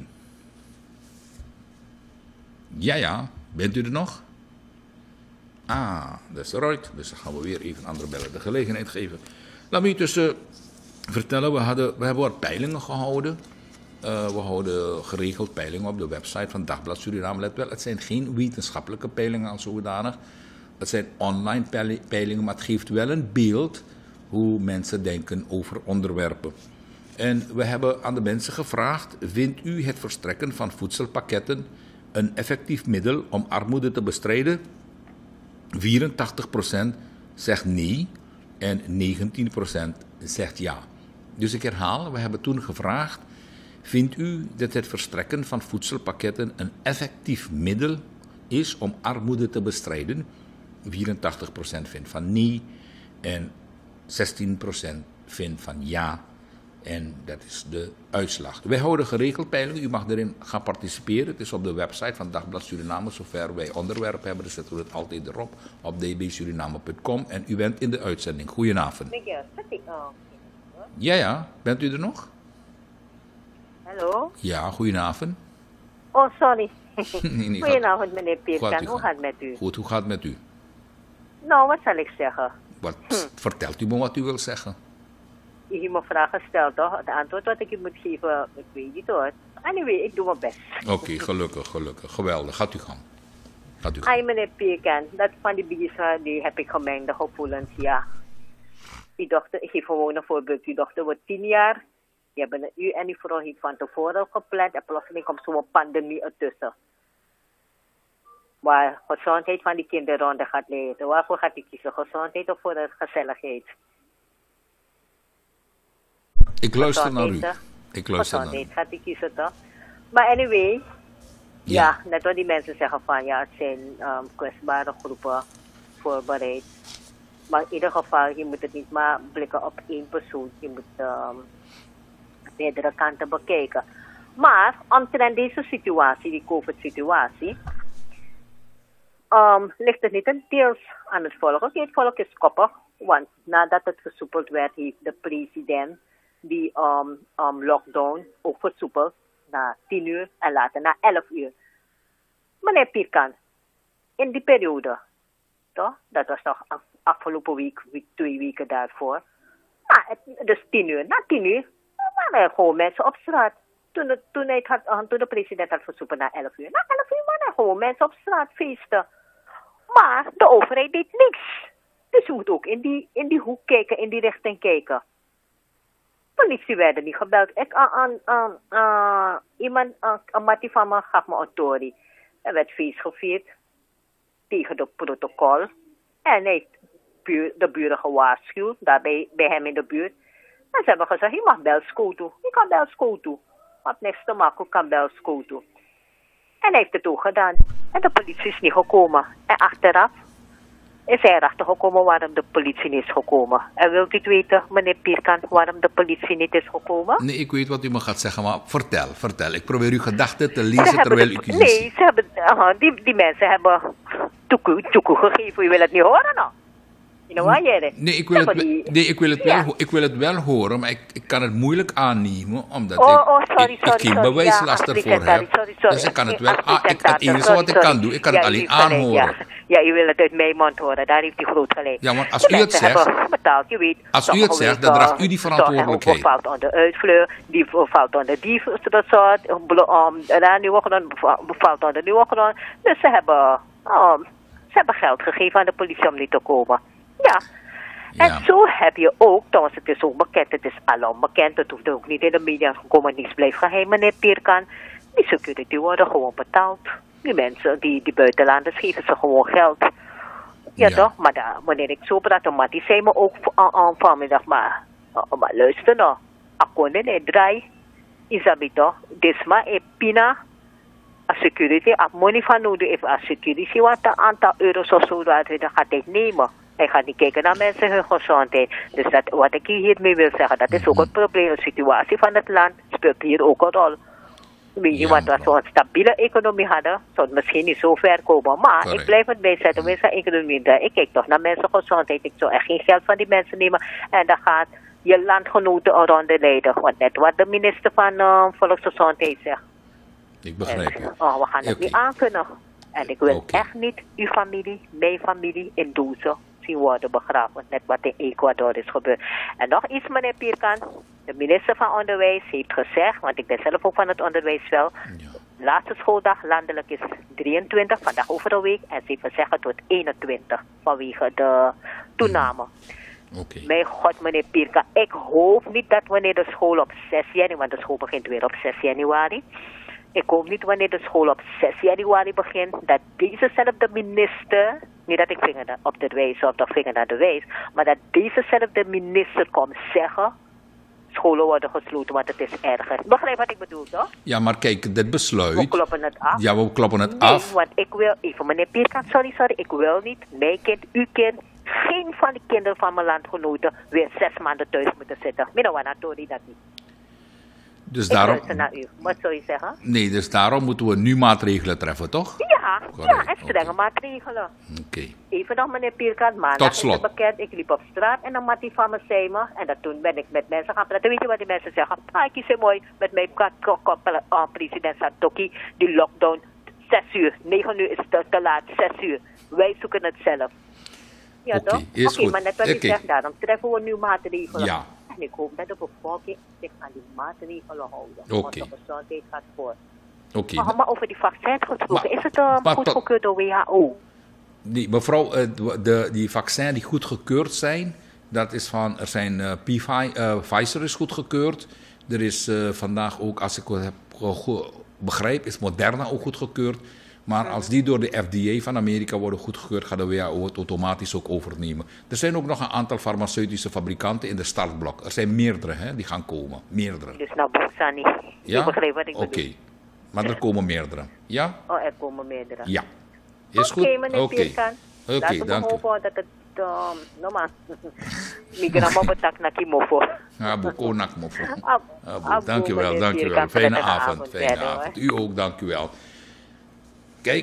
Ja, ja. Bent u er nog? Ah, dat is eruit. Dus dan gaan we weer even andere bellen de gelegenheid geven. Laat me u tussen vertellen. We, hadden, we hebben wat peilingen gehouden. Uh, we houden geregeld peilingen op de website van Dagblad Suriname. Let wel, het zijn geen wetenschappelijke peilingen als zodanig. Het zijn online peilingen, maar het geeft wel een beeld hoe mensen denken over onderwerpen. En we hebben aan de mensen gevraagd, vindt u het verstrekken van voedselpakketten een effectief middel om armoede te bestrijden? vierentachtig procent zegt nee en negentien procent zegt ja. Dus ik herhaal, we hebben toen gevraagd, vindt u dat het verstrekken van voedselpakketten een effectief middel is om armoede te bestrijden? vierentachtig procent vindt van nee en zestien procent vindt van ja. En dat is de uitslag. Wij houden geregeld peilingen. U mag erin gaan participeren. Het is op de website van Dagblad Suriname. Zover wij onderwerpen hebben, dan zetten we het altijd erop. Op d b suriname punt com. En u bent in de uitzending. Goedenavond. Ja, ja. Bent u er nog? Hallo? Ja, goedenavond. Oh, sorry. nee, nee, Goedenavond, meneer Pierkan. Hoe gaat het met u? Goed, hoe gaat het met u? Nou, wat zal ik zeggen? Wat, hm. Vertelt u me wat u wil zeggen. U heeft me vraag gesteld, toch? Het antwoord wat ik u moet geven, ik weet niet hoor. Anyway, ik doe mijn best. Oké, okay, gelukkig, gelukkig. Geweldig. Gaat u gang. Gaat u gang. Ai, meneer Pierkan, dat van die bieren, die heb ik gemengde gevoelens, ja. Uw dochter, ik geef gewoon een voorbeeld. Uw dochter wordt tien jaar. Je hebt u en uw vrouw heeft van tevoren gepland en plotseling komt zo'n pandemie ertussen. Waar gezondheid van die kinderen ronde gaat leiden. Waarvoor gaat u kiezen? Gezondheid of voor de gezelligheid? Ik luister naar u. Ik luister naar u. Gaat u kiezen toch? Maar anyway, ja, ja net wat die mensen zeggen van ja, het zijn um, kwetsbare groepen voorbereid. Maar in ieder geval, je moet het niet maar blikken op één persoon. Je moet um, meerdere kanten bekijken. Maar omtrent deze situatie, die COVID-situatie, um, ligt het niet een deels aan het volk. Oké, het volk is koppig, want nadat het versoepeld werd, heeft de president die um, um, lockdown ook versoepeld na tien uur en later na elf uur. Meneer Pierkan, in die periode, toch? Dat was toch af, afgelopen week, week, twee weken daarvoor. Nou, het, dus tien uur, na tien uur waren er gewoon mensen op straat. Toen, het, toen, het had, uh, toen de president had versoepeld na elf uur. Na elf uur waren er gewoon mensen op straat feesten. Maar de overheid deed niks. Dus je moet ook in die, in die hoek kijken, in die richting kijken. Politie werden niet gebeld. Ik, uh, uh, uh, uh, iemand, uh, een mattie van me gaf me een tory. Er werd feest gevierd tegen het protocol. En hij heeft buur, de buren gewaarschuwd, daar bij, bij hem in de buurt. En ze hebben gezegd, je mag bel school toe. Je kan bel school toe. Wat niks te maken, kan bel school toe. En hij heeft het ook gedaan. En de politie is niet gekomen. En achteraf is hij erachter gekomen waarom de politie niet is gekomen. En wilt u het weten, meneer Pierkan, waarom de politie niet is gekomen? Nee, ik weet wat u me gaat zeggen, maar vertel, vertel. Ik probeer uw gedachten te lezen terwijl de, u kiest. Nee, ze hebben, uh, die, die mensen hebben toekoe gegeven. U wil het niet horen, nou? You know nee, nee, ik wil het, nee, ik wil het, ja. wel, ik wil het wel horen, maar ik, ik kan het moeilijk aannemen, omdat oh, ik, oh, sorry, ik, ik geen bewijslast ja, ervoor heb. Sorry, sorry. Dus ik kan het wel, ah, ik, het enige sorry, wat ik kan doen, ik kan ja, het alleen aanhoren. Ja. ja, u wil het uit mijn mond horen, daar heeft u groot gelijk. Ja, maar als de u het zegt, betaald, je weet, als u het zegt, dan draagt u die verantwoordelijkheid. Die valt onder uitvleur, die valt onder die resort, daar nu valt onder die grond. Dus ze hebben, um, ze hebben geld gegeven aan de politie om niet te komen. Ja. En ja. Zo heb je ook, trouwens het is ook bekend, het is alom bekend, het hoeft ook niet in de media gekomen, niets blijft geheim, meneer Pierkan. Die security worden gewoon betaald. Die mensen, die, die buitenlanders geven ze gewoon geld. Ja, ja. Toch? Maar da, wanneer ik zo praat, dan die zei me ook aan vanmiddag, maar, maar luister nou, akkonden nee draai, isabi toch, desma e pina, a security, a money van nodig heeft a security, wat een aantal euro's of zo, dat gaat hij nemen. Hij gaat niet kijken naar mensen hun gezondheid. Dus dat, wat ik hiermee wil zeggen, dat is ook een probleem. De situatie van het land speelt hier ook een rol. Weet je, want als we een stabiele economie hadden, zou het misschien niet zo ver komen. Maar correct. Ik blijf het bijzetten, we zijn economie. Ik kijk toch naar mensen gezondheid. Ik zou echt geen geld van die mensen nemen. En dan gaat je landgenoten een ronde leiden. Want net wat de minister van uh, Volksgezondheid zegt. Ik begrijp en, oh, we gaan het okay. niet aankunnen. En ik wil okay. echt niet uw familie, mijn familie in Doeze zien worden begraven. Net wat in Ecuador is gebeurd. En nog iets, meneer Pierkan. De minister van Onderwijs heeft gezegd, want ik ben zelf ook van het onderwijs wel. Ja. Laatste schooldag landelijk is drieëntwintig, vandaag over een week. En ze heeft gezegd tot eenentwintig vanwege de toename. Okay. Mijn god, meneer Pierkan, ik hoop niet dat wanneer de school op zes januari, want de school begint weer op zes januari. Ik hoop niet wanneer de school op zes januari begint, dat dezezelfde minister, niet dat ik vinger op de wijs of de vinger naar de wijs, maar dat dezezelfde minister komt zeggen, scholen worden gesloten, want het is erger. Begrijp wat ik bedoel, toch? Ja, maar kijk, dit besluit... We kloppen het af. Ja, we kloppen het nee, af. want ik wil, even meneer Pierkan, sorry, sorry, ik wil niet, mijn kind, uw kind, geen van de kinderen van mijn landgenoten weer zes maanden thuis moeten zitten. Minawana-tori dat niet. Dus Ik daarom, luister naar u. Wat zou je zeggen? nee, dus daarom moeten we nu maatregelen treffen, toch? Ja, Correct, ja, en strenge oké. maatregelen. Oké. Okay. Even nog, meneer Pierkant, maandag Tot is slot. het bekend. Ik liep op straat en een mattie van me zei me. En dat toen ben ik met mensen gaan praten. Weet je wat die mensen zeggen? Ah, ik kies mooi met mijn uh, president Satoki. Die lockdown, zes uur. Negen uur is te, te laat, zes uur. Wij zoeken het zelf. Ja, Oké, toch? is Oké, goed. maar net wat ik Oké. zeg, daarom treffen we nu maatregelen. Ja. En ik hoop dat de bevolking zich aan die maatregelen houden. Oké. Want de gezondheid gaat voor. Oké. Maar, maar over die vaccins gesproken, Maar- is het uh, maar goedgekeurd door W H O? Die, mevrouw, eh, de, die vaccins die goedgekeurd zijn, dat is van, er zijn eh, Pfi- eh, Pfizer is goedgekeurd. Er is eh, vandaag ook, als ik het heb ge- begrijp, is Moderna ook goedgekeurd. Maar als die door de F D A van Amerika worden goedgekeurd, gaat de W H O het automatisch ook overnemen. Er zijn ook nog een aantal farmaceutische fabrikanten in de startblok. Er zijn meerdere, hè, die gaan komen. Meerdere. Dus nou, Boksani. Ja? Je begrijpt wat ik Oké. bedoel. Maar er komen meerdere. Ja? Oh, er komen meerdere. Ja. Is goed? Oké, meneer Oké. Pierkant. Oké, Laten we dank u. hopen dat het... Um, no man. Migramo betak na kimofo. Abu Konak, mevrouw. Ab- Abu, Abu, dank u wel, meneer dank u wel. Pierkant. Fijne Prettige avond, avond fijne verder, hoor. avond. U ook, dank u wel. Kijk,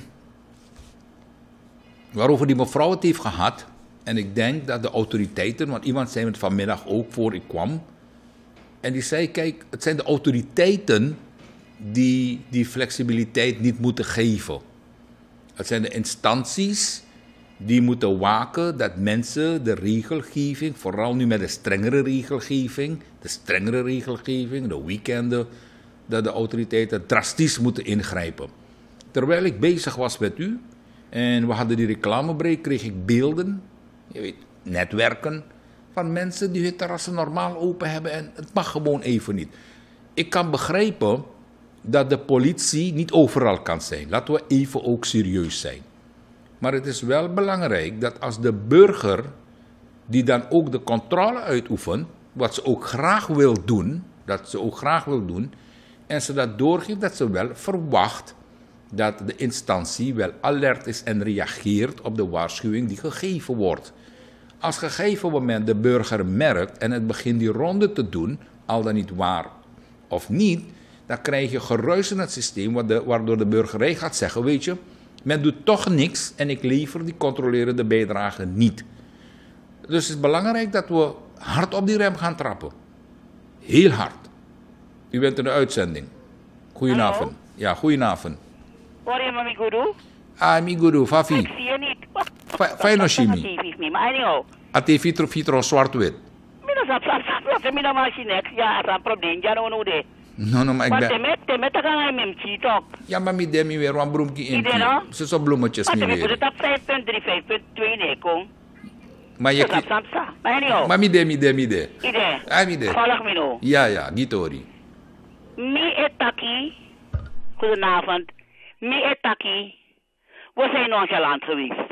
waarover die mevrouw het heeft gehad, en ik denk dat de autoriteiten, want iemand zei het vanmiddag ook voor ik kwam, en die zei, kijk, het zijn de autoriteiten die die flexibiliteit niet moeten geven. Het zijn de instanties die moeten waken dat mensen de regelgeving, vooral nu met de strengere regelgeving, de strengere regelgeving, de weekenden, dat de autoriteiten drastisch moeten ingrijpen. Terwijl ik bezig was met u en we hadden die reclamebreak, kreeg ik beelden, je weet, netwerken van mensen die hun terrassen normaal open hebben en het mag gewoon even niet. Ik kan begrijpen dat de politie niet overal kan zijn. Laten we even ook serieus zijn. Maar het is wel belangrijk dat als de burger, die dan ook de controle uitoefent, wat ze ook graag wil doen, dat ze ook graag wil doen, en ze dat doorgeeft, dat ze wel verwacht dat de instantie wel alert is en reageert op de waarschuwing die gegeven wordt. Als gegeven moment de burger merkt en het begint die ronde te doen, al dan niet waar of niet, dan krijg je geruis in het systeem waardoor de burgerij gaat zeggen, weet je, men doet toch niks en ik lever die controlerende bijdrage niet. Dus het is belangrijk dat we hard op die rem gaan trappen. Heel hard. U bent in de uitzending. Goedenavond. Hallo? Ja, goedenavond. Hoor je me, mijn guru? Ah, mi guru, Ik Fafi. zie je niet. Fijn als je niet. niet. T V maar anyhow. A T V vitro vitro zwart-wit. Mina sap sap sap sap mina machine ja sap probleem ja no no de. No, no, maar ik Maar ben... temet temet ta kan mem chi top. Ja, maar mi demi weer een bloemetje in. Idee, no? Ze zo bloemetjes Maar mi temet weer. het op vijf punt drie, vijf punt twee nee kom. Maar je... Sap sap sap. Maar anyhow. Maar mi de, mi de, mi de. Idee. Ah, mi de. Volg me nou. Ja, ja, Gitori. Mi etaki. Goedenavond. Mi etaki. We zijn nonchalant geweest.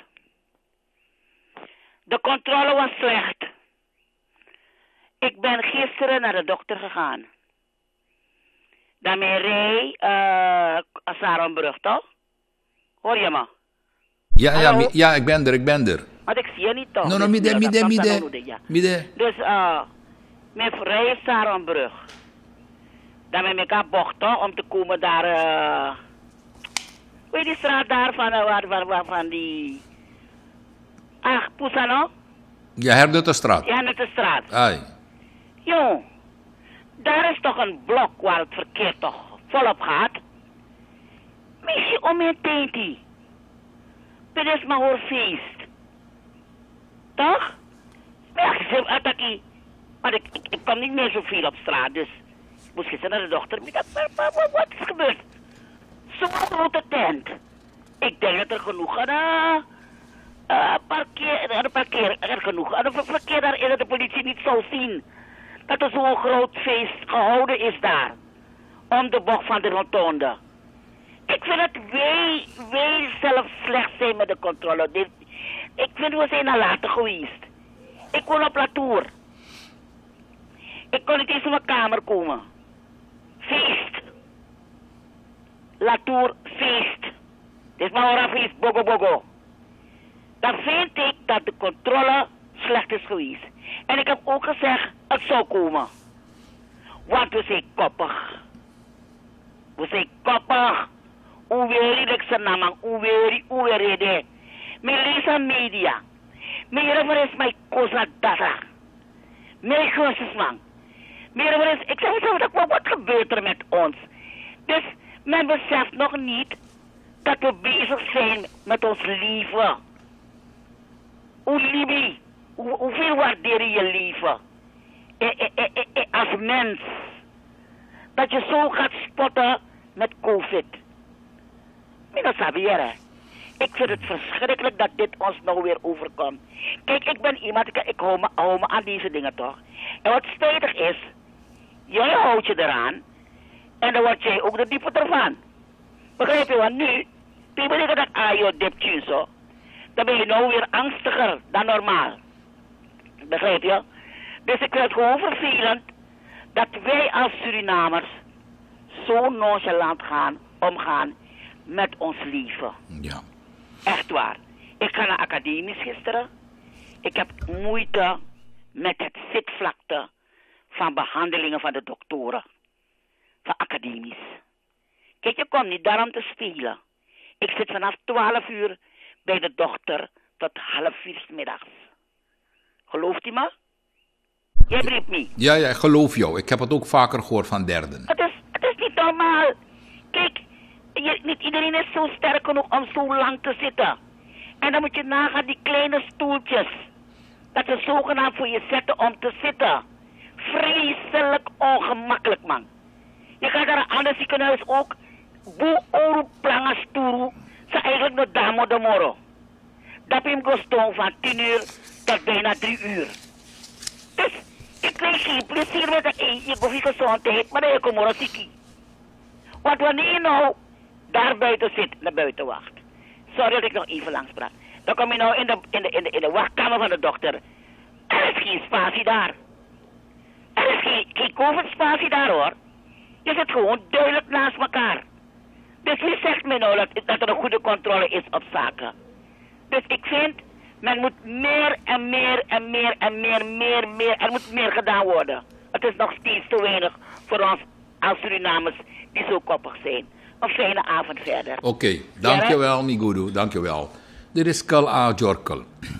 De controle was slecht. Ik ben gisteren naar de dokter gegaan. Daarmee reed uh, Asaronbrug, toch? Hoor je me? Ja, ja, Hallo? mi, ja, ik ben er, ik ben er. Want ik zie je niet toch? No, no, Dus mi de, dat- mi de, dat- mi dat- de. dat- ja. Mi de. Dus uh, met vrij Saronbrug. Daarmee met elkaar bochten om te komen daar. Uh, hoe heet die straat daar van, uh, waar, waar, waar, van die. Ach, Pusano? Ja, Herduttenstraat. Ja, net de straat. Ai. Jong, daar is toch een blok waar het verkeer toch volop gaat. Missie om je teenti. Dit is maar hoor feest. Toch? Ja, ik zeg attackie. Maar ik, ik, ik kwam niet meer zoveel op straat, dus ik moest gisteren naar de dochter. Maar, maar, maar, maar wat is gebeurd? Zo'n grote tent. Ik denk dat er genoeg aan uh, uh, parkeer, er parkeer, er genoeg aan het verkeer daar is dat de politie niet zou zien. Dat er zo'n groot feest gehouden is daar. Om de bocht van de rotonde. Ik vind dat wij, wij zelf slecht zijn met de controle. Dit, ik vind we zijn al later geweest. Ik woon op Latour. Ik kon niet eens in mijn kamer komen. Feest. Latour, feest. Dit is maar een feest, bogo bogo. dan vind ik dat de controle slecht is geweest. En ik heb ook gezegd, het zou komen. Want we zijn koppig. We zijn koppig. Hoe wil je dat naam? Hoe wil je, hoe wil je dat? Mijn lezen media. Mijn refer is mijn cosa data. Mijn cursus man. Mijn refer is, ik zeg mezelf, wat gebeurt er met ons? Dus men beseft nog niet dat we bezig zijn met ons leven. Hoe lief je? Hoe, hoeveel waardeer je je leven? E, e, e, e, e, als mens. Dat je zo gaat spotten met COVID. Dat sabere. Ik vind het verschrikkelijk dat dit ons nou weer overkomt. Kijk, ik ben iemand, ik, ik hou, me, hou me aan deze dingen toch. En wat spijtig is, jij houdt je eraan en dan word jij ook de diepe ervan. Begrijp je? Want nu, die betekent dat ajo dipje zo. Dan ben je nou weer angstiger dan normaal. Begrijp je? Dus ik vind het gewoon vervelend dat wij als Surinamers zo nonchalant gaan, omgaan met ons leven. Ja. Echt waar. Ik ga naar academisch gisteren. Ik heb moeite met het zitvlakte van behandelingen van de doktoren. Van academisch. Kijk, je komt niet daarom te spelen. Ik zit vanaf twaalf uur bij de dokter tot half vier 's middags. Gelooft u me? Jij begrijpt me. Ja, ja, ik geloof jou. Ik heb het ook vaker gehoord van derden. Het is, het is niet normaal. Kijk, je, niet iedereen is zo sterk genoeg om zo lang te zitten. En dan moet je nagaan die kleine stoeltjes. Dat ze zogenaamd voor je zetten om te zitten. Vreselijk ongemakkelijk, man. Je gaat naar een ander ziekenhuis ook. Boe oru planga sturu. Ze eigenlijk de damo de moro. Dat hem kost van tien uur tot bijna drie uur. Dus ik weet geen plezier met dat je goede gezondheid, maar dan je komt morgen ziek. Want wanneer je nou daar buiten zit, naar buiten wacht. Sorry dat ik nog even langs praat. Dan kom je nou in de, in de, in de, in de wachtkamer van de dokter. Er is geen spatie daar. Er is geen, geen COVID-spatie daar hoor. Je zit gewoon duidelijk naast elkaar. Dus wie zegt me nou dat, dat er een goede controle is op zaken? Dus ik vind, men moet meer en meer en meer en meer, meer, meer, er moet meer gedaan worden. Het is nog steeds te weinig voor ons als Surinamers die zo koppig zijn. Een fijne avond verder. Oké, okay, dankjewel, ja, Migudu, dankjewel. Dit is Kal A. Jorkel.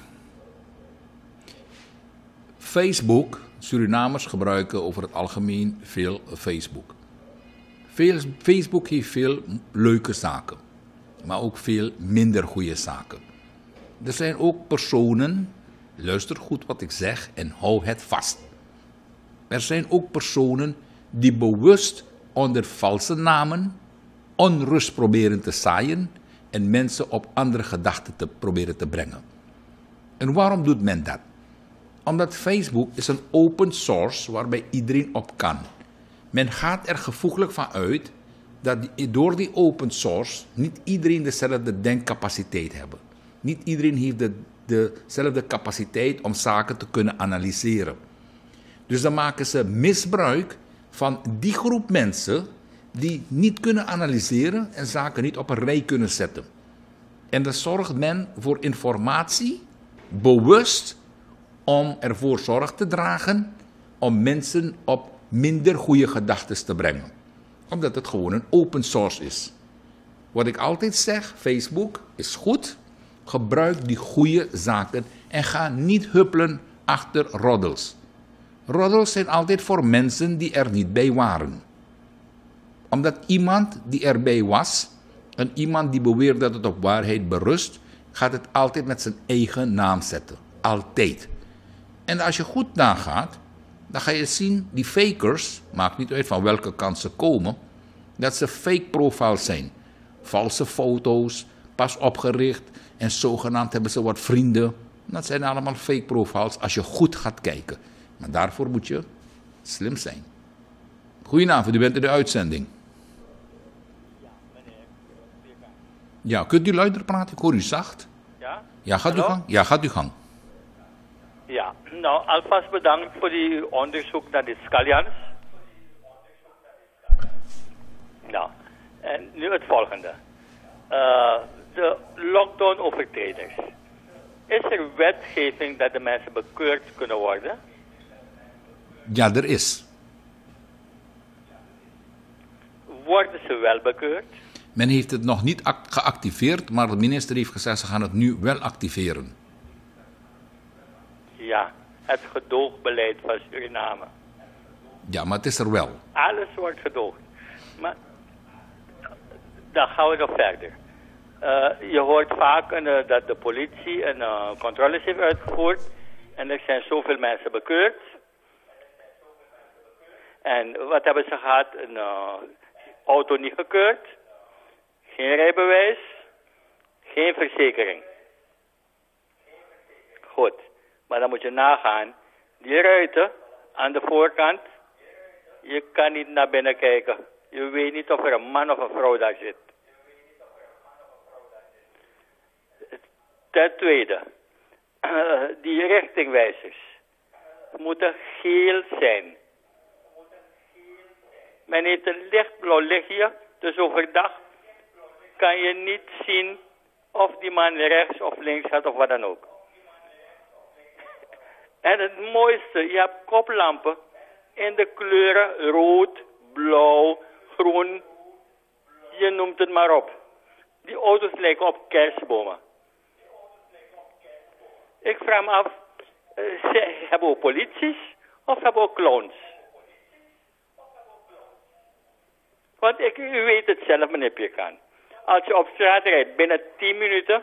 Facebook, Surinamers gebruiken over het algemeen veel Facebook. Veel, Facebook heeft veel leuke zaken, maar ook veel minder goede zaken. Er zijn ook personen, luister goed wat ik zeg en hou het vast. Er zijn ook personen die bewust onder valse namen onrust proberen te zaaien en mensen op andere gedachten te proberen te brengen. En waarom doet men dat? Omdat Facebook is een open source waarbij iedereen op kan. Men gaat er gevoeglijk van uit dat door die open source niet iedereen dezelfde denkcapaciteit heeft. Niet iedereen heeft de, dezelfde capaciteit om zaken te kunnen analyseren. Dus dan maken ze misbruik van die groep mensen die niet kunnen analyseren en zaken niet op een rij kunnen zetten. En dan zorgt men voor informatie, bewust, om ervoor zorg te dragen om mensen op minder goede gedachten te brengen. Omdat het gewoon een open source is. Wat ik altijd zeg, Facebook is goed. Gebruik die goede zaken en ga niet huppelen achter roddels. Roddels zijn altijd voor mensen die er niet bij waren. Omdat iemand die erbij was en iemand die beweert dat het op waarheid berust, gaat het altijd met zijn eigen naam zetten. Altijd. En als je goed nagaat, dan ga je zien, die fakers, maakt niet uit van welke kant ze komen, dat ze fake profiles zijn. Valse foto's, pas opgericht en zogenaamd hebben ze wat vrienden. Dat zijn allemaal fake profiles als je goed gaat kijken. Maar daarvoor moet je slim zijn. Goedenavond, u bent in de uitzending. Ja, kunt u luider praten? Ik hoor u zacht. Ja? Ja, gaat Hallo? u gang? Ja, gaat u gang. Ja, nou, alvast bedankt voor die onderzoek naar de Scallions. Nou, en nu het volgende. Uh, de lockdown-overtreders. Is er wetgeving dat de mensen bekeurd kunnen worden? Ja, er is. Worden ze wel bekeurd? Men heeft het nog niet geactiveerd, maar de minister heeft gezegd ze gaan het nu wel activeren. Ja, het gedoogbeleid van Suriname. Ja, maar het is er wel. Alles wordt gedoogd. Maar dan gaan we nog verder. Uh, je hoort vaak uh, dat de politie een uh, controles heeft uitgevoerd en er zijn zoveel mensen bekeurd. En wat hebben ze gehad? Een uh, auto niet gekeurd, geen rijbewijs, geen verzekering. Goed, maar dan moet je nagaan, die ruiten aan de voorkant, je kan niet naar binnen kijken. Je weet niet of er een man of een vrouw daar zit. Ten tweede, uh, die richtingwijzers moeten geel zijn. Men heeft een lichtblauw lichtje, dus overdag kan je niet zien of die man rechts of links gaat of wat dan ook. En het mooiste, je hebt koplampen in de kleuren rood, blauw, groen, je noemt het maar op. Die auto's lijken op kerstbomen. Ik vraag me af, uh, hebben we polities of hebben we clowns? Want ik, u weet het zelf, meneer Pierkan. Als je op straat rijdt, binnen tien minuten,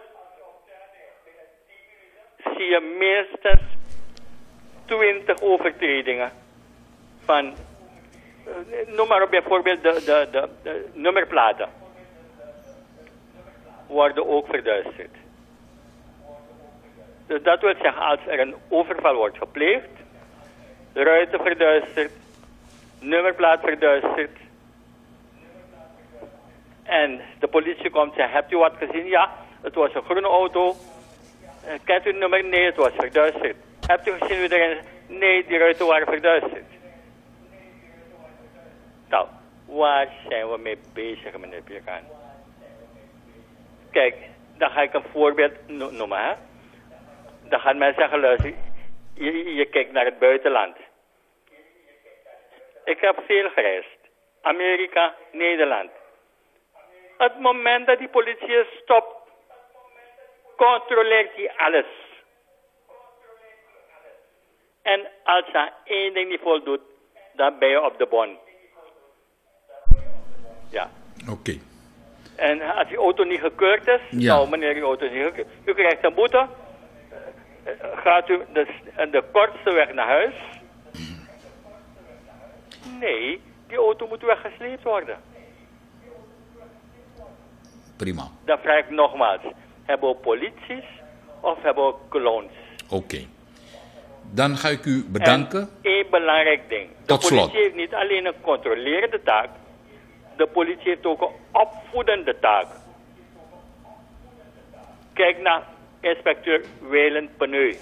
zie je minstens twintig overtredingen. Van, uh, noem maar op bijvoorbeeld de, de, de, de nummerplaten. Worden ook verduisterd. Dus dat wil zeggen, als er een overval wordt gepleegd, ruiten verduisterd, nummerplaat verduisterd, en de politie komt en zegt, hebt u wat gezien? Ja, het was een groene auto. Uh, kent u het nummer? Nee, het was verduisterd. Hebt u gezien wie erin is? Nee, die ruiten waren verduisterd. Nou, waar zijn we mee bezig, meneer Pierkan? Kijk, dan ga ik een voorbeeld no- noemen, hè. Dan gaan mensen zeggen, luister, je, je kijkt naar het buitenland. Ik heb veel gereisd. Amerika, Nederland. Het moment dat die politie stopt, controleert hij alles. En als hij één ding niet voldoet, dan ben je op de bon. Ja. Oké. Okay. En als die auto niet gekeurd is, ja. nou meneer, die auto is niet gekeurd. U krijgt een boete. Gaat u de, de kortste weg naar huis? Nee, die auto moet weggesleept worden. Prima. Dan vraag ik nogmaals, hebben we polities of hebben we clowns? Oké. Okay. Dan ga ik u bedanken. En één belangrijk ding. De Tot politie slot. heeft niet alleen een controlerende taak, de politie heeft ook een opvoedende taak. Kijk naar inspecteur Weyland Peneu.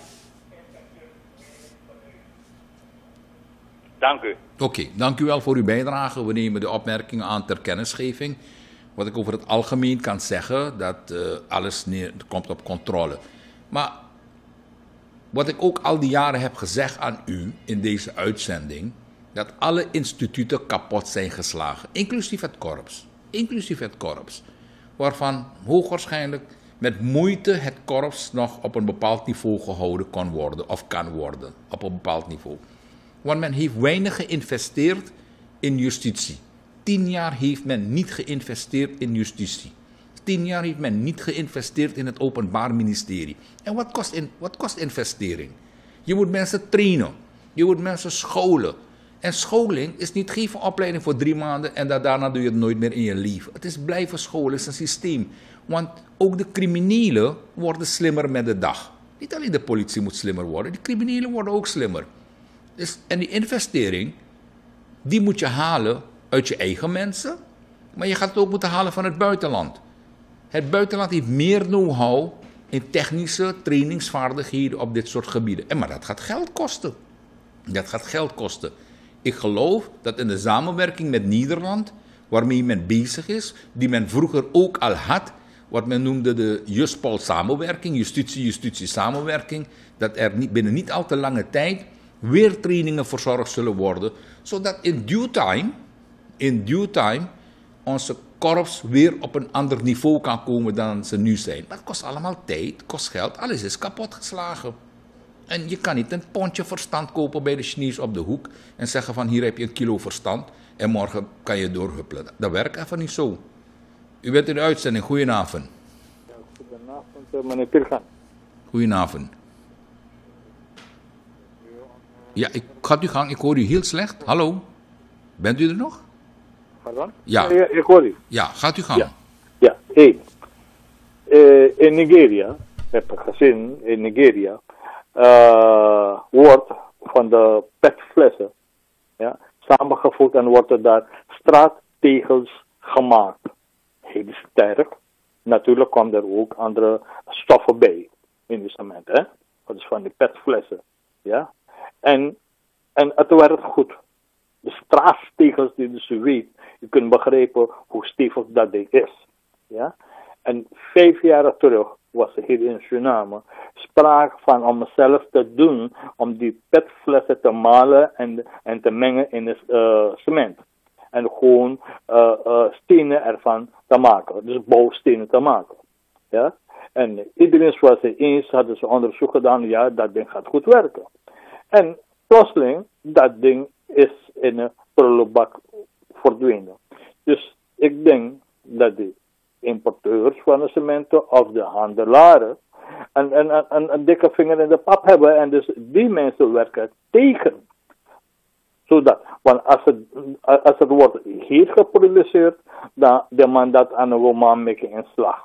Dank u. Oké, okay, dank u wel voor uw bijdrage. We nemen de opmerkingen aan ter kennisgeving. Wat ik over het algemeen kan zeggen, dat uh, alles neer, komt op controle. Maar wat ik ook al die jaren heb gezegd aan u in deze uitzending, dat alle instituten kapot zijn geslagen, inclusief het korps. Inclusief het korps. Waarvan hoogwaarschijnlijk met moeite het korps nog op een bepaald niveau gehouden kon worden of kan worden. Op een bepaald niveau. Want men heeft weinig geïnvesteerd in justitie. Tien jaar heeft men niet geïnvesteerd in justitie. Tien jaar heeft men niet geïnvesteerd in het Openbaar Ministerie. En wat kost, in, wat kost investering? Je moet mensen trainen. Je moet mensen scholen. En scholing is niet geven opleiding voor drie maanden en dat daarna doe je het nooit meer in je leven. Het is blijven scholen, het is een systeem. Want ook de criminelen worden slimmer met de dag. Niet alleen de politie moet slimmer worden, de criminelen worden ook slimmer. Dus, en die investering, die moet je halen uit je eigen mensen, maar je gaat het ook moeten halen van het buitenland. Het buitenland heeft meer know-how in technische trainingsvaardigheden op dit soort gebieden. En maar dat gaat geld kosten. Dat gaat geld kosten. Ik geloof dat in de samenwerking met Nederland, waarmee men bezig is, die men vroeger ook al had, wat men noemde de Juspol-samenwerking, justitie-justitie-samenwerking, dat er niet, binnen niet al te lange tijd weer trainingen verzorgd zullen worden, zodat in due time, in due time, onze korps weer op een ander niveau kan komen dan ze nu zijn. Dat kost allemaal tijd, kost geld, alles is kapotgeslagen. En je kan niet een pondje verstand kopen bij de Chinees op de hoek en zeggen van hier heb je een kilo verstand en morgen kan je doorhuppelen. Dat werkt even niet zo. U bent in de uitzending, goedenavond. Ja, goedenavond, meneer Pirgan. Goedenavond. Ja, ik gaat u gang, ik hoor u heel slecht. Hallo, bent u er nog? Pardon? Ja. Ja, ik hoor u. Ja, gaat u gang. Ja, ja. één. Uh, in Nigeria, heb ik gezien, in Nigeria, uh, wordt van de petflessen, ja, samengevoegd en worden daar straattegels gemaakt. Heel sterk. Natuurlijk komen er ook andere stoffen bij in het cement, hè. Dat is van die petflessen, ja. En, en het werkt goed. De straattegels die dus u weet, je kunt begrijpen hoe stevig dat ding is, ja. En vijf jaar terug was er hier in Suriname sprake van om het zelf te doen, om die petflessen te malen en, en te mengen in het uh, cement. En gewoon uh, uh, stenen ervan te maken, dus bouwstenen te maken. Ja? En iedereen was het eens, hadden ze onderzoek gedaan, ja, dat ding gaat goed werken. En plotseling, dat ding is in een prullenbak verdwenen. Dus ik denk dat de importeurs van de cementen of de handelaren een, een, een, een dikke vinger in de pap hebben. En dus die mensen werken tegen. Zodat, want als het, als het wordt hier geproduceerd, dan de man dat aan een roman maken in slag.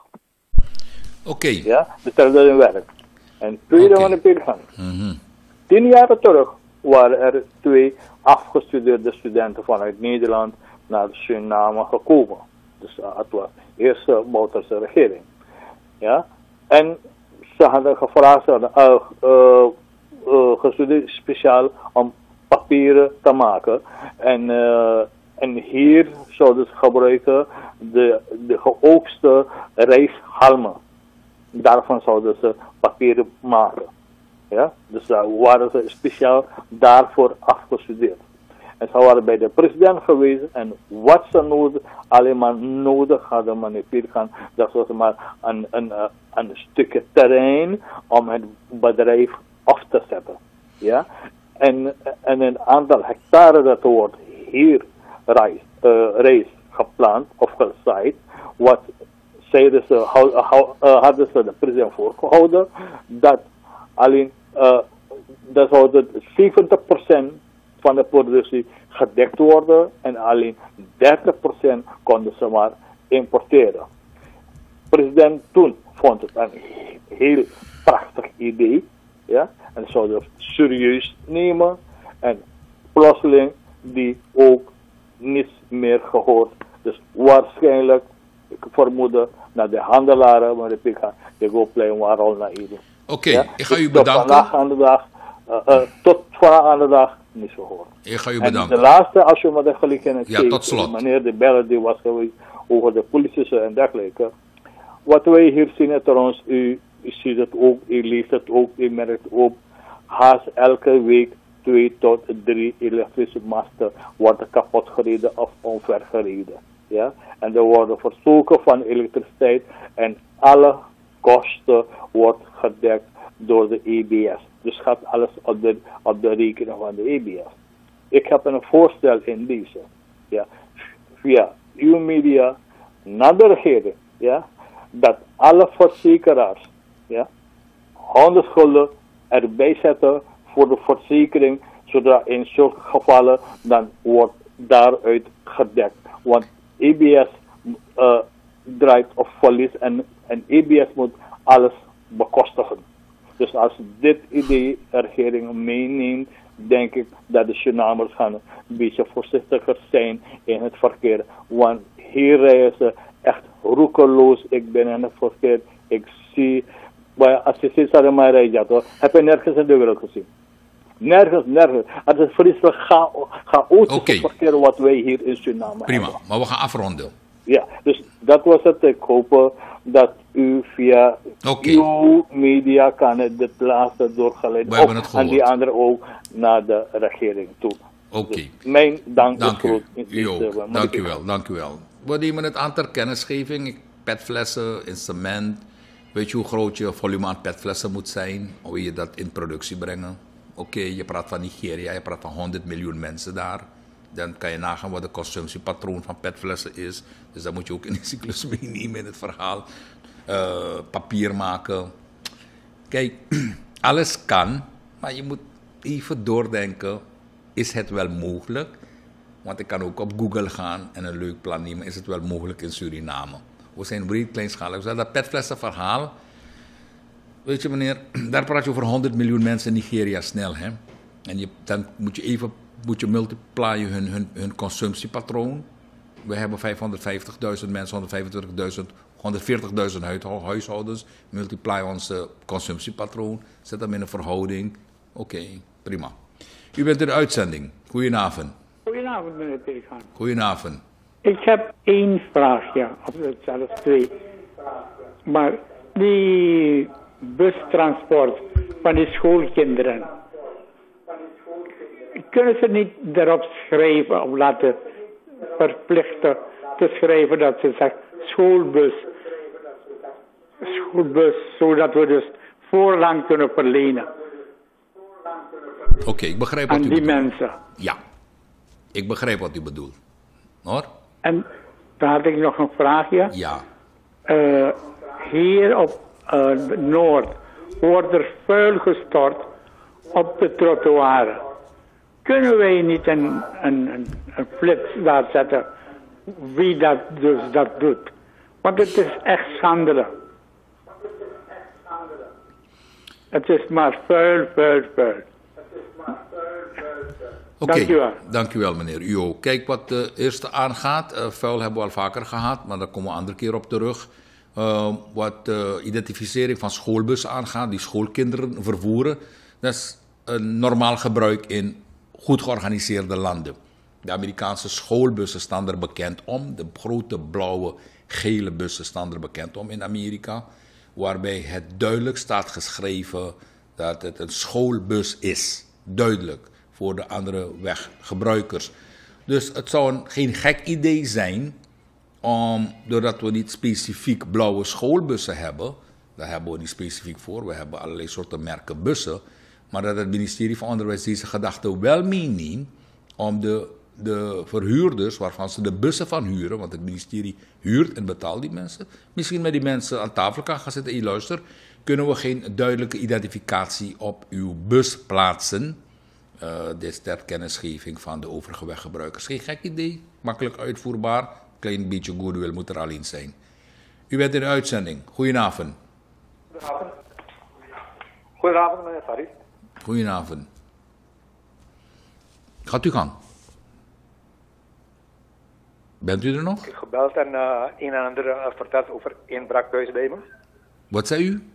Oké. Okay. Ja, dus dat is een werk. En tweede van de Pirgan. Mm-hmm. Tien jaar terug waren er twee afgestudeerde studenten vanuit Nederland naar Suriname gekomen. Dus uh, het was de eerste Bouterse regering. Ja? En ze hadden gevraagd, ze hadden uh, uh, uh, gestudeerd speciaal om papieren te maken. En, uh, en hier zouden ze gebruiken de, de geoogste rijsthalmen. Daarvan zouden ze papieren maken. Ja? Dus daar uh, waren ze speciaal daarvoor afgestudeerd. En ze waren bij de president geweest en wat ze nodig, alleen maar nodig hadden, meneer Pirgan, dat was maar een, een, een stukje terrein om het bedrijf af te zetten. Ja? En, en een aantal hectare dat wordt hier rijst, uh, rijst geplant of gezaaid, wat zeiden ze, hou, hou, uh, hadden ze de president voorgehouden, dat alleen uh, dat zou zeventig procent van de productie gedekt worden en alleen dertig procent konden ze maar importeren. President toen vond het een heel prachtig idee, ja, en zouden het serieus nemen en plotseling die ook niets meer gehoord. Dus waarschijnlijk, ik vermoed naar de handelaren, maar ik ga de GoPlay waar al naar iedereen. Oké, okay, ja? Ik ga u bedanken. Tot vandaag aan de dag, uh, uh, tot vandaag aan de dag niet gehoord. Ik ga u en bedanken. de laatste, als je me de gelegenheid ja, tot slot. Meneer de Belle die was geweest over de politie en dergelijke. Wat wij hier zien is trouwens, u, u ziet het ook, u leest het ook, u merkt het ook. Haast elke week twee tot drie elektrische masten worden kapot gereden of onvergereden. Ja? En er worden verzoeken van elektriciteit en alle kosten wordt gedekt door de E B S. Dus gaat alles op de, op de rekening van de E B S. Ik heb een voorstel in deze. Ja, via uw media naar de regering. Ja, dat alle verzekeraars ja, honderd gulden erbij zetten voor de verzekering. Zodat in zulke gevallen dan wordt daaruit gedekt. Want E B S uh, draait op verlies en, en E B S moet alles bekostigen. Dus als dit idee de regering meeneemt, denk ik dat de Surinamers gaan een beetje voorzichtiger zijn in het verkeer. Want hier rijden ze echt roekeloos. Ik ben in het verkeer. Ik zie, als je ziet dat in mijn rijden, heb je nergens in de wereld gezien. Nergens, nergens. Het is vreselijk chaotisch okay. verkeer wat wij hier in Suriname Prima, hebben. maar we gaan afronden. Ja, dus dat was het. Ik hoop dat u via okay. uw media kan het dit laatste doorgeleid. We hebben het gehoord. En die andere ook naar de regering toe. Oké. Okay. Dus mijn dank, dank is groot. U. U ook. Dank u wel, dank u wel. We nemen het aan ter kennisgeving. Petflessen in cement. Weet je hoe groot je volume aan petflessen moet zijn? Hoe wil je dat in productie brengen? Oké, okay, je praat van Nigeria, je praat van honderd miljoen mensen daar. Dan kan je nagaan wat de consumptiepatroon van petflessen is. Dus dat moet je ook in de cyclus meenemen in het verhaal. Uh, papier maken. Kijk, alles kan, maar je moet even doordenken. Is het wel mogelijk? Want ik kan ook op Google gaan en een leuk plan nemen. Is het wel mogelijk in Suriname? We zijn breed kleinschalig. Dus dat petflessenverhaal. Weet je meneer, daar praat je over honderd miljoen mensen in Nigeria snel. Hè? En je, dan moet je even moet je multiplyen hun, hun, hun consumptiepatroon. We hebben vijfhonderdvijftigduizend mensen, honderdvijfentwintigduizend, honderdveertigduizend huishoudens. Multiply onze consumptiepatroon. Zet hem in een verhouding. Oké, okay, prima. U bent in de uitzending. Goedenavond. Goedenavond, meneer Pelikaan. Goedenavond. Ik heb één vraagje, of zelfs twee. Maar die bustransport van die schoolkinderen, kunnen ze niet erop schrijven of laten verplichten te schrijven dat ze zegt schoolbus, schoolbus, zodat we dus voorrang kunnen verlenen. Oké, okay, ik begrijp wat aan u die bedoelt. mensen. Ja, ik begrijp wat u bedoelt. Hoor? En dan had ik nog een vraagje. Ja. Uh, hier op uh, Noord wordt er vuil gestort op de trottoiren. Kunnen wij niet een, een, een, een flits daar zetten wie dat dus dat doet? Want het is echt schandelijk. Het is maar vuil, vuil, vuil. Oké, okay, dank u wel. Dank u wel, meneer U O. Kijk, wat de eerste aangaat, uh, vuil hebben we al vaker gehad, maar daar komen we een andere keer op terug. Uh, wat de uh, identificering van schoolbussen aangaat, die schoolkinderen vervoeren, dat is een normaal gebruik in goed georganiseerde landen. De Amerikaanse schoolbussen staan er bekend om, de grote blauwe, gele bussen staan er bekend om in Amerika, waarbij het duidelijk staat geschreven dat het een schoolbus is. Duidelijk. Voor de andere weggebruikers. Dus het zou een, geen gek idee zijn om, doordat we niet specifiek blauwe schoolbussen hebben, daar hebben we niet specifiek voor, we hebben allerlei soorten merken bussen, maar dat het ministerie van Onderwijs deze gedachte wel meeneemt om de, de verhuurders, waarvan ze de bussen van huren, want het ministerie huurt en betaalt die mensen, misschien met die mensen aan tafel kan gaan zitten en je luister, kunnen we geen duidelijke identificatie op uw bus plaatsen. Uh, dit is ter kennisgeving van de overige weggebruikers. Geen gek idee, makkelijk uitvoerbaar, klein beetje goodwill moet er alleen zijn. U bent in de uitzending. Goedenavond. Goedenavond. Goedenavond, meneer Farid. Goedenavond. Gaat u gang. Bent u er nog? Ik heb gebeld en uh, een en ander uh, verteld over inbraak thuis bij me. Wat zei u?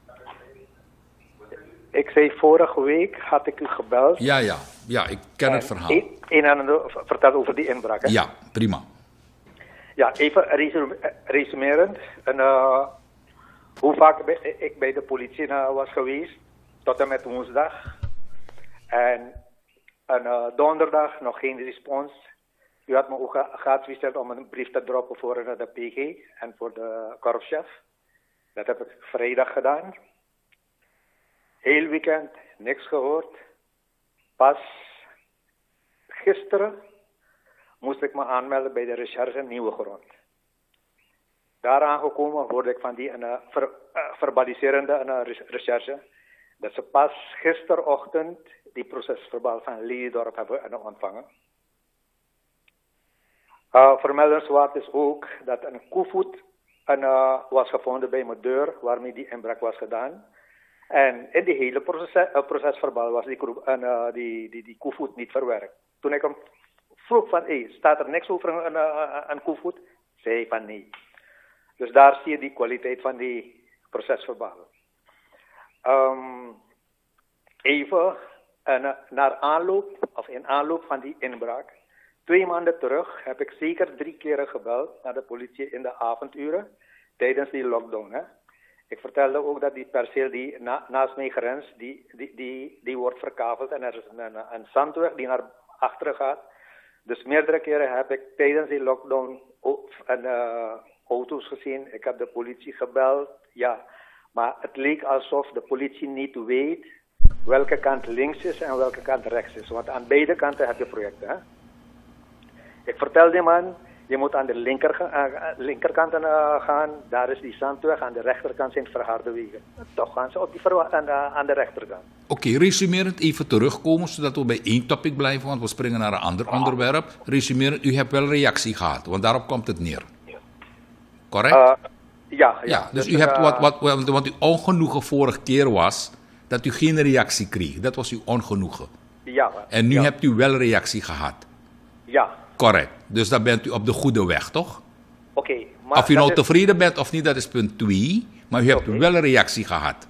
Ik zei vorige week had ik u gebeld. Ja, ja, ja, ik ken en het verhaal. Een, een en ander verteld over die inbraak. Hè? Ja, prima. Ja, even resum, resumerend. En, uh, hoe vaak ik bij de politie uh, was geweest, tot en met woensdag. En, en uh, donderdag nog geen respons. U had me ook geadviseerd om een brief te droppen voor uh, de P G en voor de korpschef. Dat heb ik vrijdag gedaan. Heel weekend, niks gehoord. Pas gisteren moest ik me aanmelden bij de recherche Nieuwe Grond. Daar aangekomen hoorde ik van die uh, ver, uh, verbaliserende uh, recherche dat ze pas gisterochtend die procesverbaal van Lelydorp hebben uh, ontvangen. Uh, vermeldenswaard is ook dat een koevoet uh, was gevonden bij mijn deur waarmee die inbraak was gedaan. En in die hele proces, uh, procesverbaal was die, uh, die, die, die koevoet niet verwerkt. Toen ik hem vroeg van, hey, staat er niks over een, een, een koevoet? Zei hij van nee. Dus daar zie je die kwaliteit van die procesverbaal. Um, even uh, naar aanloop, of in aanloop van die inbraak, twee maanden terug heb ik zeker drie keren gebeld naar de politie in de avonduren tijdens die lockdown. Hè. Ik vertelde ook dat die perceel die na, naast mij grenst, die, die, die, die wordt verkaveld en er is een, een, een zandweg die naar achteren gaat. Dus meerdere keren heb ik tijdens die lockdown een, uh, auto's gezien. Ik heb de politie gebeld, ja. Maar het leek alsof de politie niet weet welke kant links is en welke kant rechts is. Want aan beide kanten heb je projecten. Hè? Ik vertel die man, je moet aan de linker, uh, linkerkant uh, gaan. Daar is die zandweg. Aan de rechterkant zijn verharde wegen. Toch gaan ze op die aan, de, aan de rechterkant. Oké, okay, resumerend even terugkomen, zodat we bij één topic blijven, want we springen naar een ander ah. onderwerp. Resumerend, u hebt wel reactie gehad, want daarop komt het neer. Correct? Uh, ja, ja. ja. Dus, dus u hebt uh, wat, wat, wat, wat uw ongenoegen vorige keer was, dat u geen reactie kreeg. Dat was uw ongenoegen. Ja. En nu ja. hebt u wel reactie gehad. Ja. Correct. Dus dan bent u op de goede weg, toch? Oké. Okay, of u nou is... tevreden bent of niet, dat is punt twee. Maar u hebt okay. wel een reactie gehad.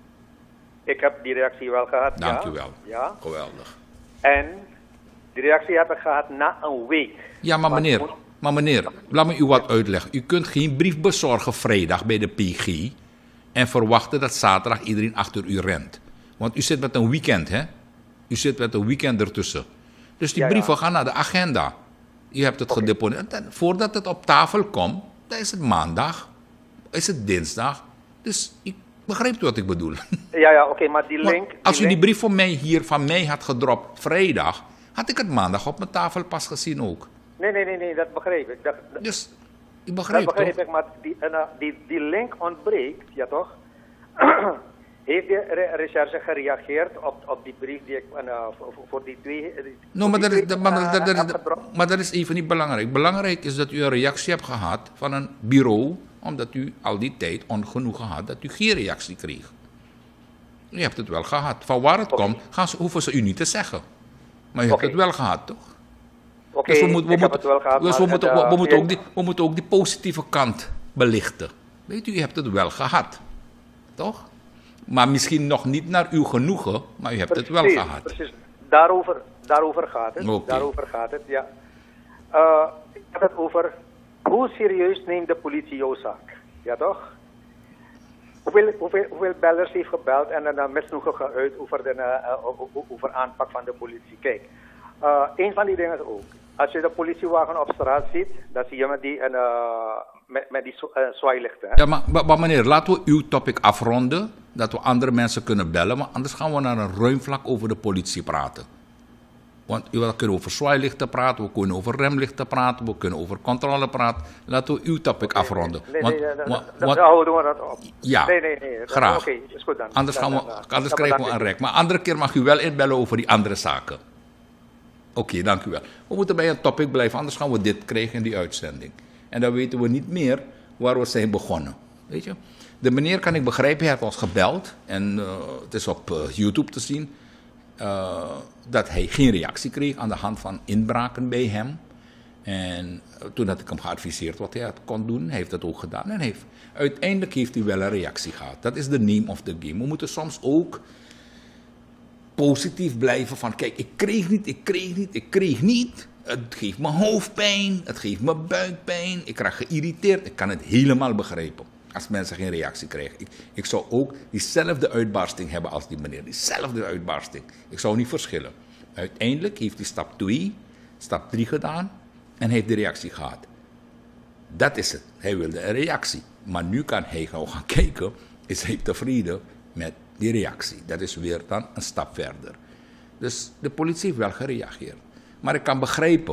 Ik heb die reactie wel gehad, Dank ja. u wel. Ja. Geweldig. En die reactie heb ik gehad na een week. Ja, maar meneer, moet... maar meneer, laat me u wat uitleggen. U kunt geen brief bezorgen vrijdag bij de P G en verwachten dat zaterdag iedereen achter u rent. Want u zit met een weekend, hè? U zit met een weekend ertussen. Dus die ja, brieven ja. gaan naar de agenda. Je hebt het okay. gedeponeerd. En voordat het op tafel komt, dan is het maandag, is het dinsdag. Dus ik begrijp wat ik bedoel. Ja, ja, oké, okay, maar die link... Maar als die u link... die brief van mij hier van mij had gedropt vrijdag, had ik het maandag op mijn tafel pas gezien ook. Nee, nee, nee, nee, dat begreep ik. Dat, dat, dus, ik begrijp Dat begreep toch? ik, maar die, uh, die, die link ontbreekt, ja toch? Heeft de re recherche gereageerd op, op die brief die ik uh, voor, voor die twee... Die, no, maar, dat is, dat, maar, uh, dat, dat, dat, maar dat is even niet belangrijk. Belangrijk is dat u een reactie hebt gehad van een bureau, omdat u al die tijd ongenoegen had dat u geen reactie kreeg. U hebt het wel gehad. Van waar het okay. komt, gaan ze, hoeven ze u niet te zeggen. Maar u okay. hebt het wel gehad, toch? Oké, okay, dus we, moet, we, moet, het wel gehad, dus we, moeten, we, we, moeten ook die, we moeten ook die positieve kant belichten. Weet u, u hebt het wel gehad. Toch? Maar misschien nog niet naar uw genoegen, maar u hebt precies, het wel gehad. Precies, daarover, daarover gaat het. Okay. Daarover gaat het, ja. Uh, ik heb het over hoe serieus neemt de politie jouw zaak. Ja toch? Hoeveel, hoeveel, hoeveel bellers heeft gebeld en dan uh, misnoegen geuit over de uh, over aanpak van de politie. Kijk, uh, een van die dingen is ook, als je de politiewagen op straat ziet, dan zie je met die, uh, met, met die uh, zwaailichten. Hè? Ja, maar, maar meneer, laten we uw topic afronden, dat we andere mensen kunnen bellen, maar anders gaan we naar een ruim vlak over de politie praten. Want we kunnen over zwaailichten praten, we kunnen over remlichten praten, we kunnen over controle praten. Laten we uw topic okay, afronden. Nee, want, nee, nee, want, dan want, houden we dat op. Ja, nee, nee, nee, graag. Oké, okay, is goed dan. Anders, gaan dan, we, dan, anders dan, krijgen dan, we een rek. Maar andere keer mag u wel inbellen over die andere zaken. Oké, okay, dank u wel. We moeten bij een topic blijven, anders gaan we dit krijgen in die uitzending. En dan weten we niet meer waar we zijn begonnen. Weet je? De meneer, kan ik begrijpen, hij heeft ons gebeld. En uh, het is op uh, YouTube te zien. Uh, dat hij geen reactie kreeg aan de hand van inbraken bij hem. En uh, toen had ik hem geadviseerd wat hij had kon doen. Hij heeft dat ook gedaan. En heeft, uiteindelijk heeft hij wel een reactie gehad. Dat is de name of the game. We moeten soms ook positief blijven van, kijk, ik kreeg niet, ik kreeg niet, ik kreeg niet. Het geeft me hoofdpijn, het geeft me buikpijn. Ik raak geïrriteerd. Ik kan het helemaal begrijpen. Als mensen geen reactie krijgen. Ik, ik zou ook diezelfde uitbarsting hebben als die meneer. Diezelfde uitbarsting. Ik zou niet verschillen. Uiteindelijk heeft hij stap twee, stap drie gedaan. En hij heeft de reactie gehad. Dat is het. Hij wilde een reactie. Maar nu kan hij gewoon gaan kijken. Is hij tevreden met die reactie. Dat is weer dan een stap verder. Dus de politie heeft wel gereageerd. Maar ik kan begrijpen.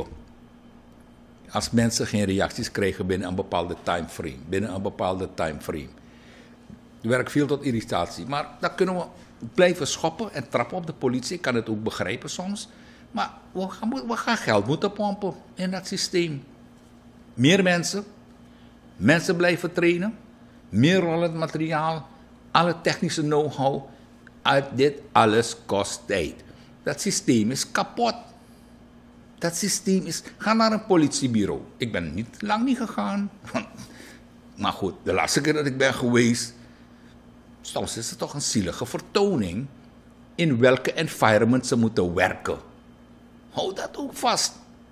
Als mensen geen reacties krijgen binnen een bepaalde timeframe. Binnen een bepaalde timeframe. Het werkt veel tot irritatie. Maar dan kunnen we blijven schoppen en trappen op de politie. Ik kan het ook begrijpen soms. Maar we gaan, we gaan geld moeten pompen in dat systeem. Meer mensen. Mensen blijven trainen. Meer rollend materiaal. Alle technische know-how. Dit alles kost tijd. Dat systeem is kapot. Dat systeem is... Ga naar een politiebureau. Ik ben niet lang niet gegaan. Maar goed, de laatste keer dat ik ben geweest... Soms is het toch een zielige vertoning... in welke environment ze moeten werken. Hou dat ook vast. Kijk.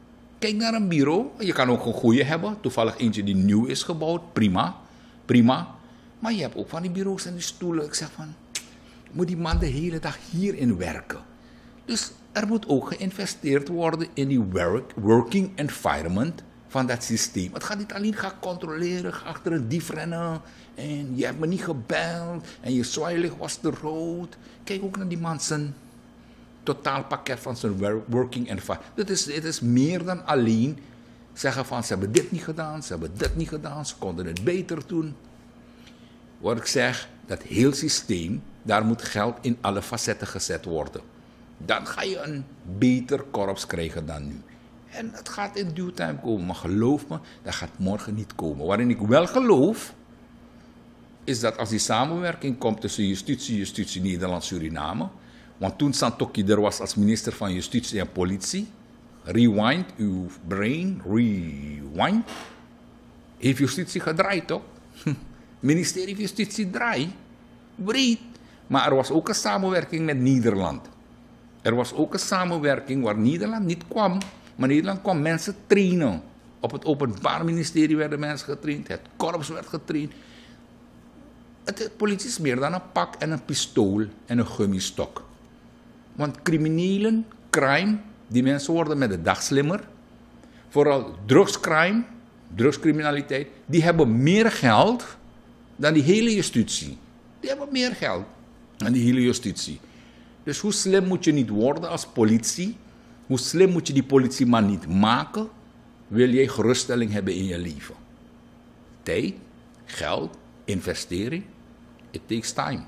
Kijk naar een bureau. Je kan ook een goede hebben. Toevallig eentje die nieuw is gebouwd. Prima. Prima. Maar je hebt ook van die bureaus en die stoelen. Ik zeg van, moet die man de hele dag hierin werken? Dus er moet ook geïnvesteerd worden in die work, working environment van dat systeem. Het gaat niet alleen gaan controleren, ga achter een dief rennen en je hebt me niet gebeld en je zwaailicht was te rood. Kijk ook naar die man zijn totaalpakket van zijn working environment. Dit is, dit is meer dan alleen zeggen van ze hebben dit niet gedaan, ze hebben dit niet gedaan, ze konden het beter doen. Wat ik zeg, dat heel systeem, daar moet geld in alle facetten gezet worden. Dan ga je een beter korps krijgen dan nu. En het gaat in due time komen. Maar geloof me, dat gaat morgen niet komen. Waarin ik wel geloof, is dat als die samenwerking komt tussen justitie, justitie Nederland-Suriname. Want toen Santokki er was als minister van Justitie en Politie. Rewind, uw brain, rewind. Heeft justitie gedraaid, toch? Ministerie van Justitie draait. Breed. Maar er was ook een samenwerking met Nederland. Er was ook een samenwerking waar Nederland niet kwam. Maar Nederland kwam mensen trainen. Op het Openbaar Ministerie werden mensen getraind. Het korps werd getraind. Het, het politie is meer dan een pak en een pistool en een gummistok. Want criminelen, crime, die mensen worden met de dag slimmer. Vooral drugscrime, drugscriminaliteit, die hebben meer geld dan die hele justitie. Die hebben meer geld dan die hele justitie. Dus hoe slim moet je niet worden als politie? Hoe slim moet je die politieman niet maken? Wil jij geruststelling hebben in je leven? Tijd, geld, investering. It takes time.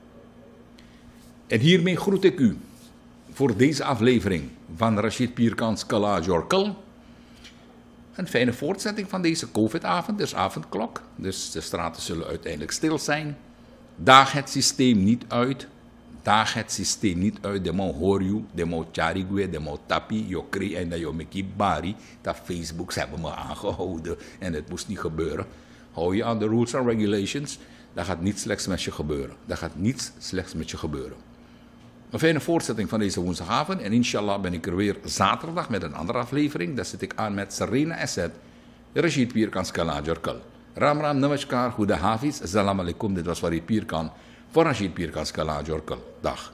En hiermee groet ik u voor deze aflevering van Rashid Pierkans Kala Jorkel. Een fijne voortzetting van deze COVID-avond. Het is avondklok, dus de straten zullen uiteindelijk stil zijn. Daag het systeem niet uit. Daag het systeem niet uit. De mo hoor je, de mo charigwe, de mo tapi, jokri en de jomeki bari. Dat Facebook, ze hebben me aangehouden en het moest niet gebeuren. Hou je aan de rules and regulations. Dat gaat niets slechts met je gebeuren. Dat gaat niets slechts met je gebeuren. Een fijne voortzetting van deze woensdagavond. En inshallah ben ik er weer zaterdag met een andere aflevering. Daar zit ik aan met Serena Asset. Rashid Pierkans Kala Jorkel. Ram Ram Namaskar, Goede Hafiz. Assalamu alaikum. Dit was Farid Pierkan. Voor Rashid Pierkans Kala Jorkel. Dag.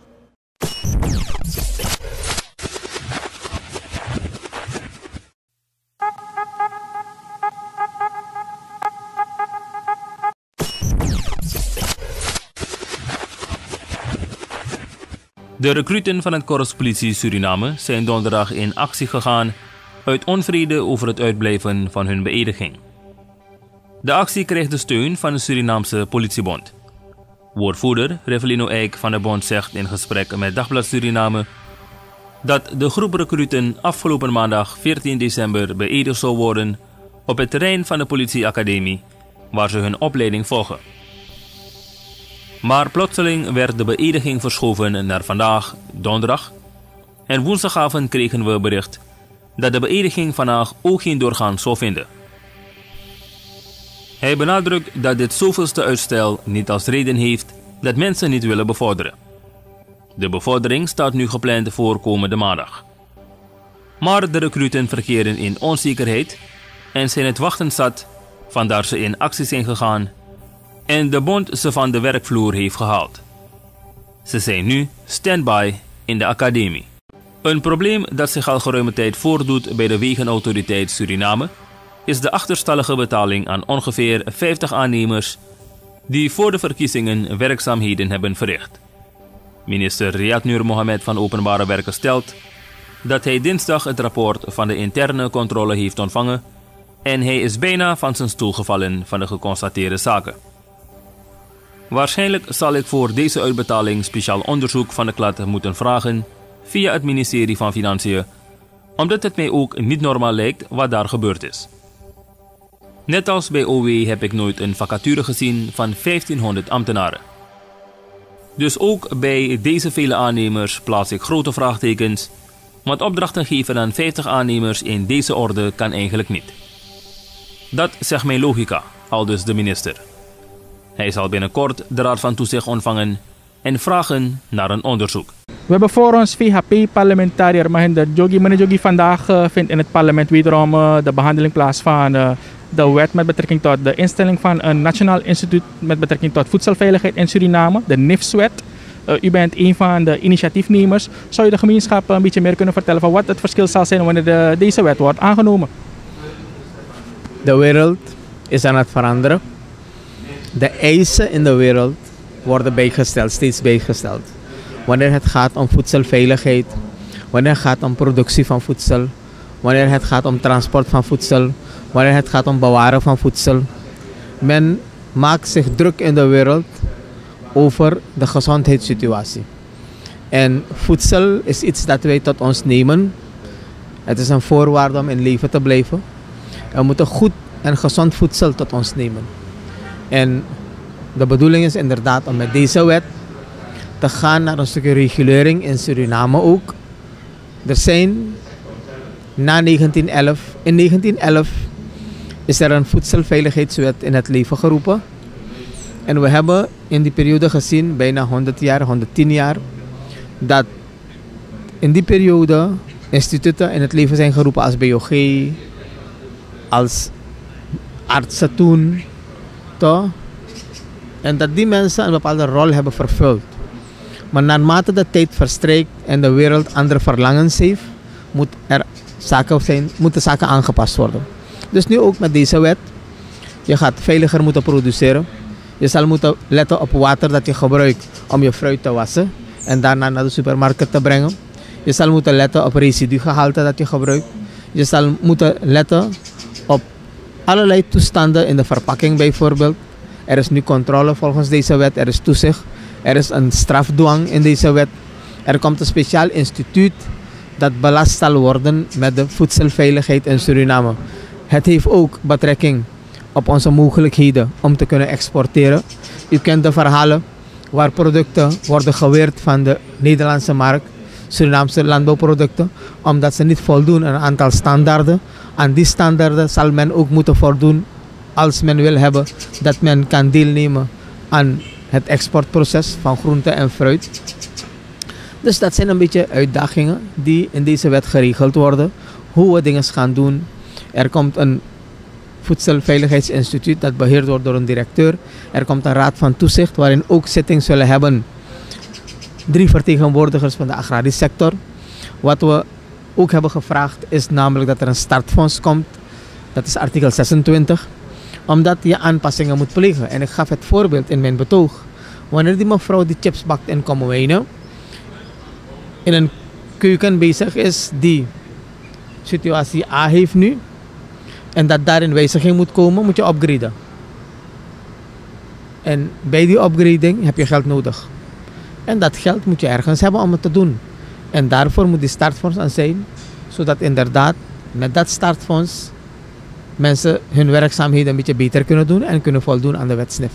De recruten van het Korps Politie Suriname zijn donderdag in actie gegaan uit onvrede over het uitblijven van hun beëdiging. De actie kreeg de steun van de Surinaamse Politiebond. Woordvoerder Revelino Eijk van de bond zegt in gesprek met Dagblad Suriname dat de groep recruten afgelopen maandag veertien december beëdigd zou worden op het terrein van de politieacademie waar ze hun opleiding volgen. Maar plotseling werd de beëdiging verschoven naar vandaag, donderdag. En woensdagavond kregen we bericht dat de beëdiging vandaag ook geen doorgaan zou vinden. Hij benadrukt dat dit zoveelste uitstel niet als reden heeft dat mensen niet willen bevorderen. De bevordering staat nu gepland voor komende maandag. Maar de recruten verkeren in onzekerheid en zijn het wachten zat, vandaar ze in actie zijn gegaan en de bond ze van de werkvloer heeft gehaald. Ze zijn nu stand-by in de academie. Een probleem dat zich al geruime tijd voordoet bij de Wegenautoriteit Suriname is de achterstallige betaling aan ongeveer vijftig aannemers die voor de verkiezingen werkzaamheden hebben verricht. Minister Riyad Nur Mohammed van Openbare Werken stelt dat hij dinsdag het rapport van de interne controle heeft ontvangen en hij is bijna van zijn stoel gevallen van de geconstateerde zaken. Waarschijnlijk zal ik voor deze uitbetaling speciaal onderzoek van de klad moeten vragen via het ministerie van Financiën, omdat het mij ook niet normaal lijkt wat daar gebeurd is. Net als bij O W heb ik nooit een vacature gezien van vijftienhonderd ambtenaren. Dus ook bij deze vele aannemers plaats ik grote vraagtekens, want opdrachten geven aan vijftig aannemers in deze orde kan eigenlijk niet. Dat zegt mijn logica, aldus de minister. Hij zal binnenkort de Raad van Toezicht ontvangen en vragen naar een onderzoek. We hebben voor ons V H P-parlementariër Mahinder Joggi. Meneer Joggi, vandaag uh, vindt in het parlement wederom uh, de behandeling plaats van uh, de wet met betrekking tot de instelling van een Nationaal Instituut met betrekking tot voedselveiligheid in Suriname, de N I V S-wet. Uh, u bent een van de initiatiefnemers. Zou je de gemeenschap een beetje meer kunnen vertellen van wat het verschil zal zijn wanneer de, deze wet wordt aangenomen? De wereld is aan het veranderen. De eisen in de wereld worden bijgesteld, steeds bijgesteld. Wanneer het gaat om voedselveiligheid, wanneer het gaat om productie van voedsel, wanneer het gaat om transport van voedsel, wanneer het gaat om bewaren van voedsel. Men maakt zich druk in de wereld over de gezondheidssituatie. En voedsel is iets dat wij tot ons nemen. Het is een voorwaarde om in leven te blijven. We moeten goed en gezond voedsel tot ons nemen. En de bedoeling is inderdaad om met deze wet te gaan naar een stukje regulering in Suriname ook. Er zijn na negentien elf, in negentien elf is er een voedselveiligheidswet in het leven geroepen. En we hebben in die periode gezien, bijna honderd jaar, honderdtien jaar, dat in die periode instituten in het leven zijn geroepen als B O G, als artsen toen, toch? En dat die mensen een bepaalde rol hebben vervuld. Maar naarmate de tijd verstrijkt en de wereld andere verlangens heeft, moet er zaken zijn, moeten zaken aangepast worden. Dus nu ook met deze wet. Je gaat veiliger moeten produceren. Je zal moeten letten op water dat je gebruikt om je fruit te wassen en daarna naar de supermarkt te brengen. Je zal moeten letten op residugehalte dat je gebruikt. Je zal moeten letten op allerlei toestanden in de verpakking bijvoorbeeld. Er is nu controle volgens deze wet, er is toezicht. Er is een strafdwang in deze wet. Er komt een speciaal instituut dat belast zal worden met de voedselveiligheid in Suriname. Het heeft ook betrekking op onze mogelijkheden om te kunnen exporteren. U kent de verhalen waar producten worden geweerd van de Nederlandse markt, Surinaamse landbouwproducten, omdat ze niet voldoen aan een aantal standaarden. Aan die standaarden zal men ook moeten voldoen als men wil hebben dat men kan deelnemen aan het exportproces van groente en fruit. Dus dat zijn een beetje uitdagingen die in deze wet geregeld worden. Hoe we dingen gaan doen. Er komt een voedselveiligheidsinstituut dat beheerd wordt door een directeur. Er komt een raad van toezicht waarin ook zittingen zullen hebben drie vertegenwoordigers van de agrarische sector. Wat we ook hebben gevraagd is namelijk dat er een startfonds komt. Dat is artikel zesentwintig. Omdat je aanpassingen moet plegen. En ik gaf het voorbeeld in mijn betoog. Wanneer die mevrouw die chips bakt in Kommerwijnen in een keuken bezig is die situatie A heeft nu en dat daarin wijziging moet komen, moet je upgraden. En bij die upgrading heb je geld nodig. En dat geld moet je ergens hebben om het te doen. En daarvoor moet die startfonds aan zijn, zodat inderdaad met dat startfonds mensen hun werkzaamheden een beetje beter kunnen doen en kunnen voldoen aan de wet S N I F.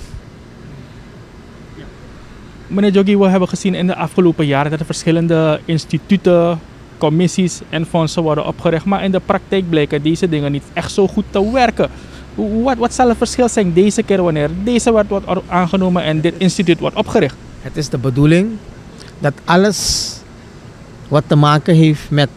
Meneer Joggi, we hebben gezien in de afgelopen jaren dat er verschillende instituten, commissies en fondsen worden opgericht. Maar in de praktijk blijken deze dingen niet echt zo goed te werken. Wat, wat zal het verschil zijn deze keer wanneer deze wet wordt aangenomen en dit instituut wordt opgericht? Het is de bedoeling dat alles wat te maken heeft met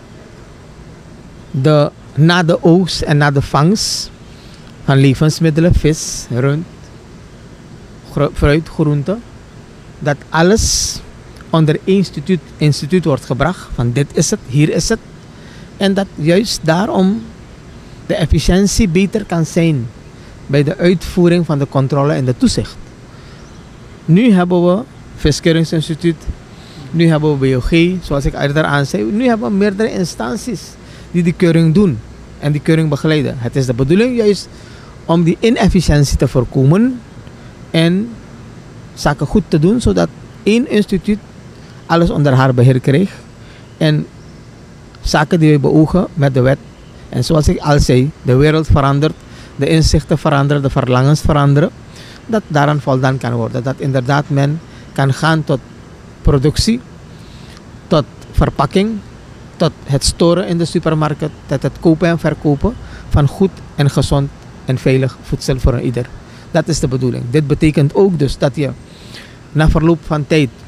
de na de oogst en na de vangst van levensmiddelen, vis, rund, fruit, groente, dat alles onder één instituut, instituut wordt gebracht van dit is het, hier is het. En dat juist daarom de efficiëntie beter kan zijn bij de uitvoering van de controle en de toezicht. Nu hebben we Viskeringsinstituut, nu hebben we B O G, zoals ik eerder aan zei, nu hebben we meerdere instanties die die keuring doen en die keuring begeleiden. Het is de bedoeling juist om die inefficiëntie te voorkomen en zaken goed te doen, zodat één instituut alles onder haar beheer krijgt en zaken die wij beogen met de wet. En zoals ik al zei, de wereld verandert, de inzichten veranderen, de verlangens veranderen, dat daaraan voldaan kan worden. Dat inderdaad men kan gaan tot productie, tot verpakking, tot het storen in de supermarkt, tot het kopen en verkopen van goed en gezond en veilig voedsel voor ieder. Dat is de bedoeling. Dit betekent ook dus dat je na verloop van tijd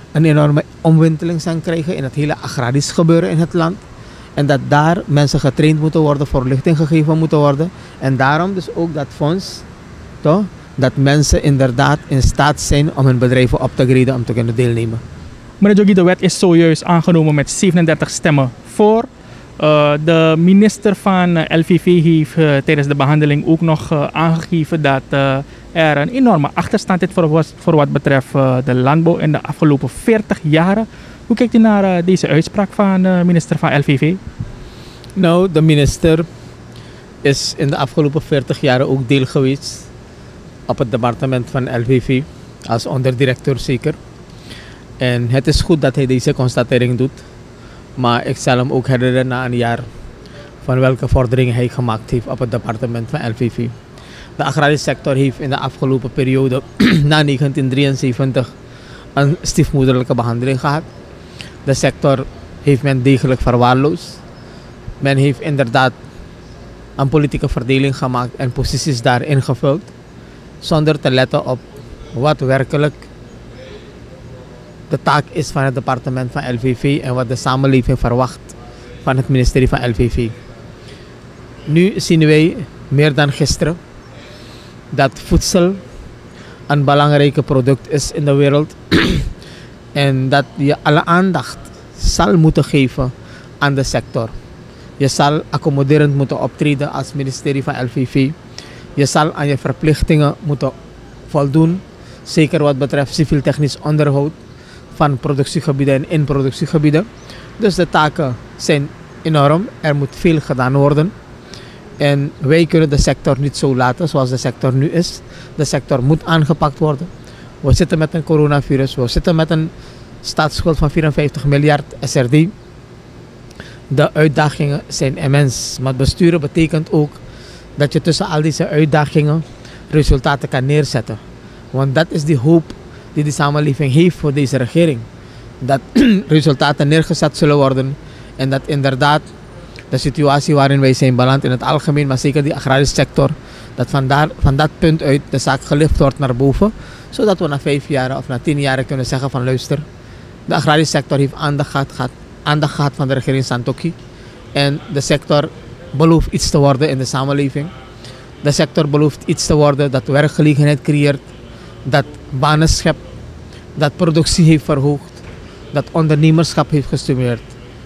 een enorme omwenteling zijn krijgen in het hele agrarisch gebeuren in het land. En dat daar mensen getraind moeten worden, voorlichting gegeven moeten worden. En daarom dus ook dat fonds, toch? Dat mensen inderdaad in staat zijn om hun bedrijven op te graden om te kunnen deelnemen. Meneer Joggi, de wet is zojuist aangenomen met zevenendertig stemmen voor. Uh, de minister van L V V heeft uh, tijdens de behandeling ook nog uh, aangegeven dat uh, er een enorme achterstand is voor, voor wat betreft uh, de landbouw in de afgelopen veertig jaren. Hoe kijkt u naar uh, deze uitspraak van de minister van L V V? Nou, de minister is in de afgelopen veertig jaren ook deel geweest op het departement van L V V, als onderdirecteur zeker. En het is goed dat hij deze constatering doet. Maar ik zal hem ook herinneren na een jaar van welke vorderingen hij gemaakt heeft op het departement van L V V. De agrarische sector heeft in de afgelopen periode na negentien drieënzeventig een stiefmoederlijke behandeling gehad. De sector heeft men degelijk verwaarloosd. Men heeft inderdaad een politieke verdeling gemaakt en posities daar ingevuld, zonder te letten op wat werkelijk de taak is van het departement van L V V en wat de samenleving verwacht van het ministerie van L V V. Nu zien wij meer dan gisteren dat voedsel een belangrijk product is in de wereld en dat je alle aandacht zal moeten geven aan de sector. Je zal accommoderend moeten optreden als ministerie van L V V. Je zal aan je verplichtingen moeten voldoen, zeker wat betreft civiel-technisch onderhoud van productiegebieden en in-productiegebieden. Dus de taken zijn enorm. Er moet veel gedaan worden. En wij kunnen de sector niet zo laten zoals de sector nu is. De sector moet aangepakt worden. We zitten met een coronavirus. We zitten met een staatsschuld van vierenvijftig miljard S R D. De uitdagingen zijn immens. Maar besturen betekent ook dat je tussen al deze uitdagingen resultaten kan neerzetten. Want dat is die hoop die de samenleving heeft voor deze regering. Dat resultaten neergezet zullen worden en dat inderdaad de situatie waarin wij zijn beland in het algemeen, maar zeker die agrarische sector, dat van, daar, van dat punt uit de zaak gelift wordt naar boven, zodat we na vijf jaar of na tien jaar kunnen zeggen van luister, de agrarische sector heeft aandacht gehad, gehad, aandacht gehad van de regering Santokhi en de sector belooft iets te worden in de samenleving. De sector belooft iets te worden dat werkgelegenheid creëert, dat banen schept, dat productie heeft verhoogd, dat ondernemerschap heeft gestimuleerd.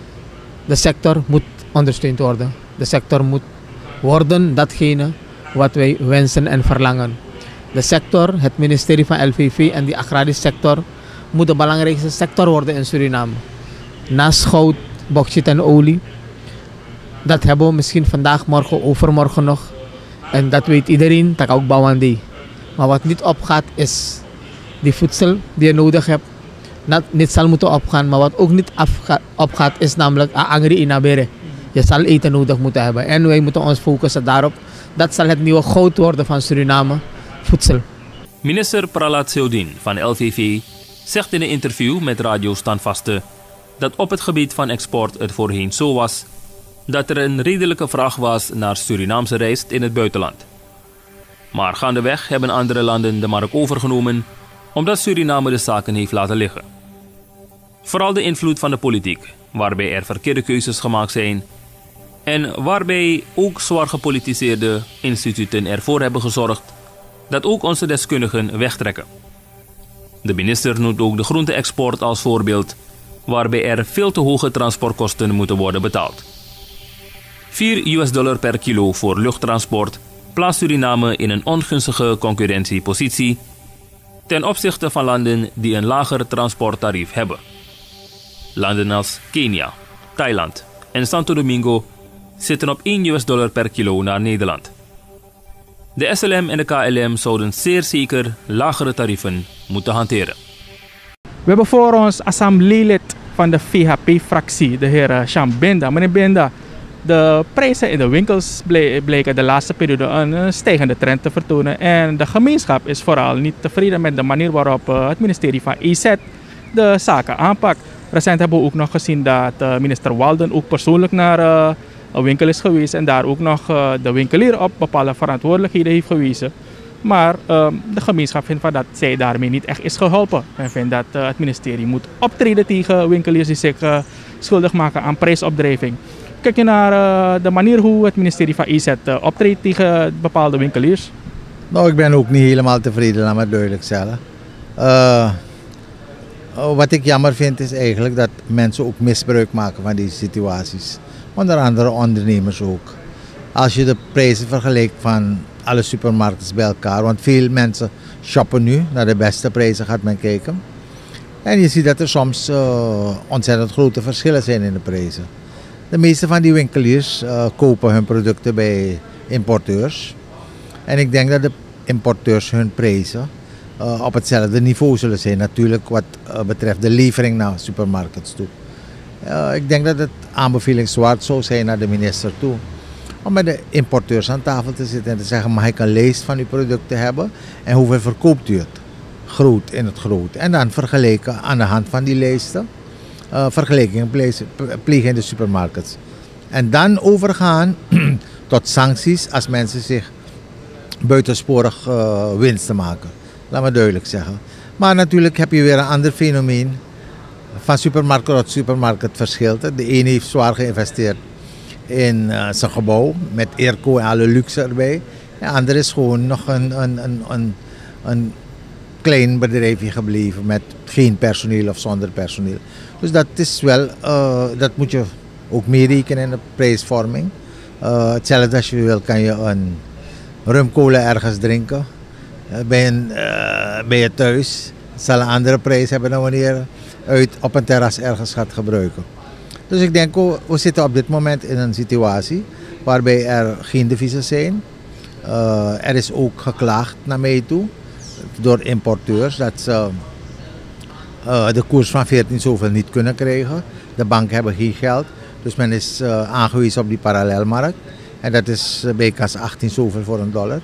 De sector moet ondersteund worden. De sector moet worden datgene wat wij wensen en verlangen. De sector, het ministerie van L V V en die agrarische sector moet de belangrijkste sector worden in Suriname. Naast goud, bauxiet en olie. Dat hebben we misschien vandaag, morgen, overmorgen nog. En dat weet iedereen, dat ook Bawandi. Maar wat niet opgaat is die voedsel die je nodig hebt. Dat niet zal moeten opgaan, maar wat ook niet afga- opgaat is namelijk angri inabere. Je zal eten nodig moeten hebben. En wij moeten ons focussen daarop. Dat zal het nieuwe goud worden van Suriname, voedsel. Minister Pralat Seudin van L V V zegt in een interview met Radio Standvaste dat op het gebied van export het voorheen zo was dat er een redelijke vraag was naar Surinaamse rijst in het buitenland. Maar gaandeweg hebben andere landen de markt overgenomen omdat Suriname de zaken heeft laten liggen. Vooral de invloed van de politiek, waarbij er verkeerde keuzes gemaakt zijn en waarbij ook zwaar gepolitiseerde instituten ervoor hebben gezorgd dat ook onze deskundigen wegtrekken. De minister noemt ook de groente-export als voorbeeld, waarbij er veel te hoge transportkosten moeten worden betaald. vier U S dollar per kilo voor luchttransport plaatst Suriname in een ongunstige concurrentiepositie ten opzichte van landen die een lager transporttarief hebben. Landen als Kenia, Thailand en Santo Domingo zitten op één U S dollar per kilo naar Nederland. De S L M en de K L M zouden zeer zeker lagere tarieven moeten hanteren. We hebben voor ons assembleelid van de V H P-fractie, de heer Sham Benda. Meneer Benda, de prijzen in de winkels bleken de laatste periode een stijgende trend te vertonen. En de gemeenschap is vooral niet tevreden met de manier waarop het ministerie van E Z de zaken aanpakt. Recent hebben we ook nog gezien dat minister Walden ook persoonlijk naar een winkel is geweest en daar ook nog de winkelier op bepaalde verantwoordelijkheden heeft gewezen. Maar um, de gemeenschap vindt van dat zij daarmee niet echt is geholpen. En vindt dat uh, het ministerie moet optreden tegen winkeliers die zich uh, schuldig maken aan prijsopdrijving. Kijk je naar uh, de manier hoe het ministerie van I Z uh, optreedt tegen bepaalde winkeliers? Nou, ik ben ook niet helemaal tevreden, laat maar duidelijk zeggen. Uh, wat ik jammer vind is eigenlijk dat mensen ook misbruik maken van deze situaties. Onder andere ondernemers ook. Als je de prijzen vergelijkt van alle supermarkten bij elkaar, want veel mensen shoppen nu, naar de beste prijzen gaat men kijken. En je ziet dat er soms uh, ontzettend grote verschillen zijn in de prijzen. De meeste van die winkeliers uh, kopen hun producten bij importeurs. En ik denk dat de importeurs hun prijzen uh, op hetzelfde niveau zullen zijn. Natuurlijk wat uh, betreft de levering naar supermarkets toe. Uh, ik denk dat het aanbevelingswaard zou zijn naar de minister toe. Om met de importeurs aan tafel te zitten en te zeggen, mag ik een lijst van uw producten hebben en hoeveel verkoopt u het? Groot in het groot. En dan vergelijken aan de hand van die lijsten, uh, vergelijkingen plegen in de supermarkets. En dan overgaan tot sancties als mensen zich buitensporig uh, winsten maken. Laat me duidelijk zeggen. Maar natuurlijk heb je weer een ander fenomeen. Van supermarkt tot supermarkt verschilt. De ene heeft zwaar geïnvesteerd in uh, zijn gebouw met airco en alle luxe erbij. De andere is gewoon nog een, een, een, een, een klein bedrijfje gebleven met geen personeel of zonder personeel. Dus dat is wel, uh, dat moet je ook meerekenen in de prijsvorming. Uh, hetzelfde als je wil kan je een rumcola ergens drinken. Uh, bij, een, uh, bij je thuis zal een andere prijs hebben dan wanneer je uit op een terras ergens gaat gebruiken. Dus ik denk, we zitten op dit moment in een situatie waarbij er geen deviezen zijn. Uh, er is ook geklaagd naar mij toe door importeurs dat ze uh, de koers van veertien zoveel niet kunnen krijgen. De banken hebben geen geld, dus men is uh, aangewezen op die parallelmarkt. En dat is bij kas achttien zoveel voor een dollar.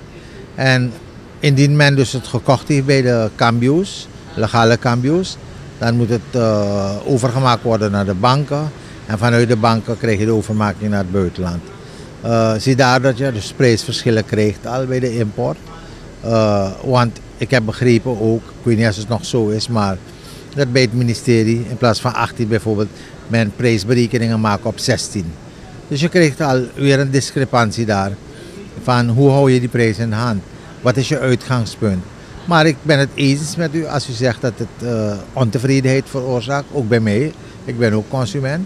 En indien men dus het gekocht heeft bij de cambio's, legale cambio's, dan moet het uh, overgemaakt worden naar de banken. En vanuit de banken krijg je de overmaking naar het buitenland. Uh, zie daar dat je dus prijsverschillen krijgt al bij de import. Uh, want ik heb begrepen ook, ik weet niet of het nog zo is, maar dat bij het ministerie in plaats van achttien bijvoorbeeld men prijsberekeningen maakt op zestien. Dus je krijgt alweer een discrepantie daar van hoe hou je die prijs in de hand? Wat is je uitgangspunt? Maar ik ben het eens met u als u zegt dat het uh, ontevredenheid veroorzaakt, ook bij mij. Ik ben ook consument.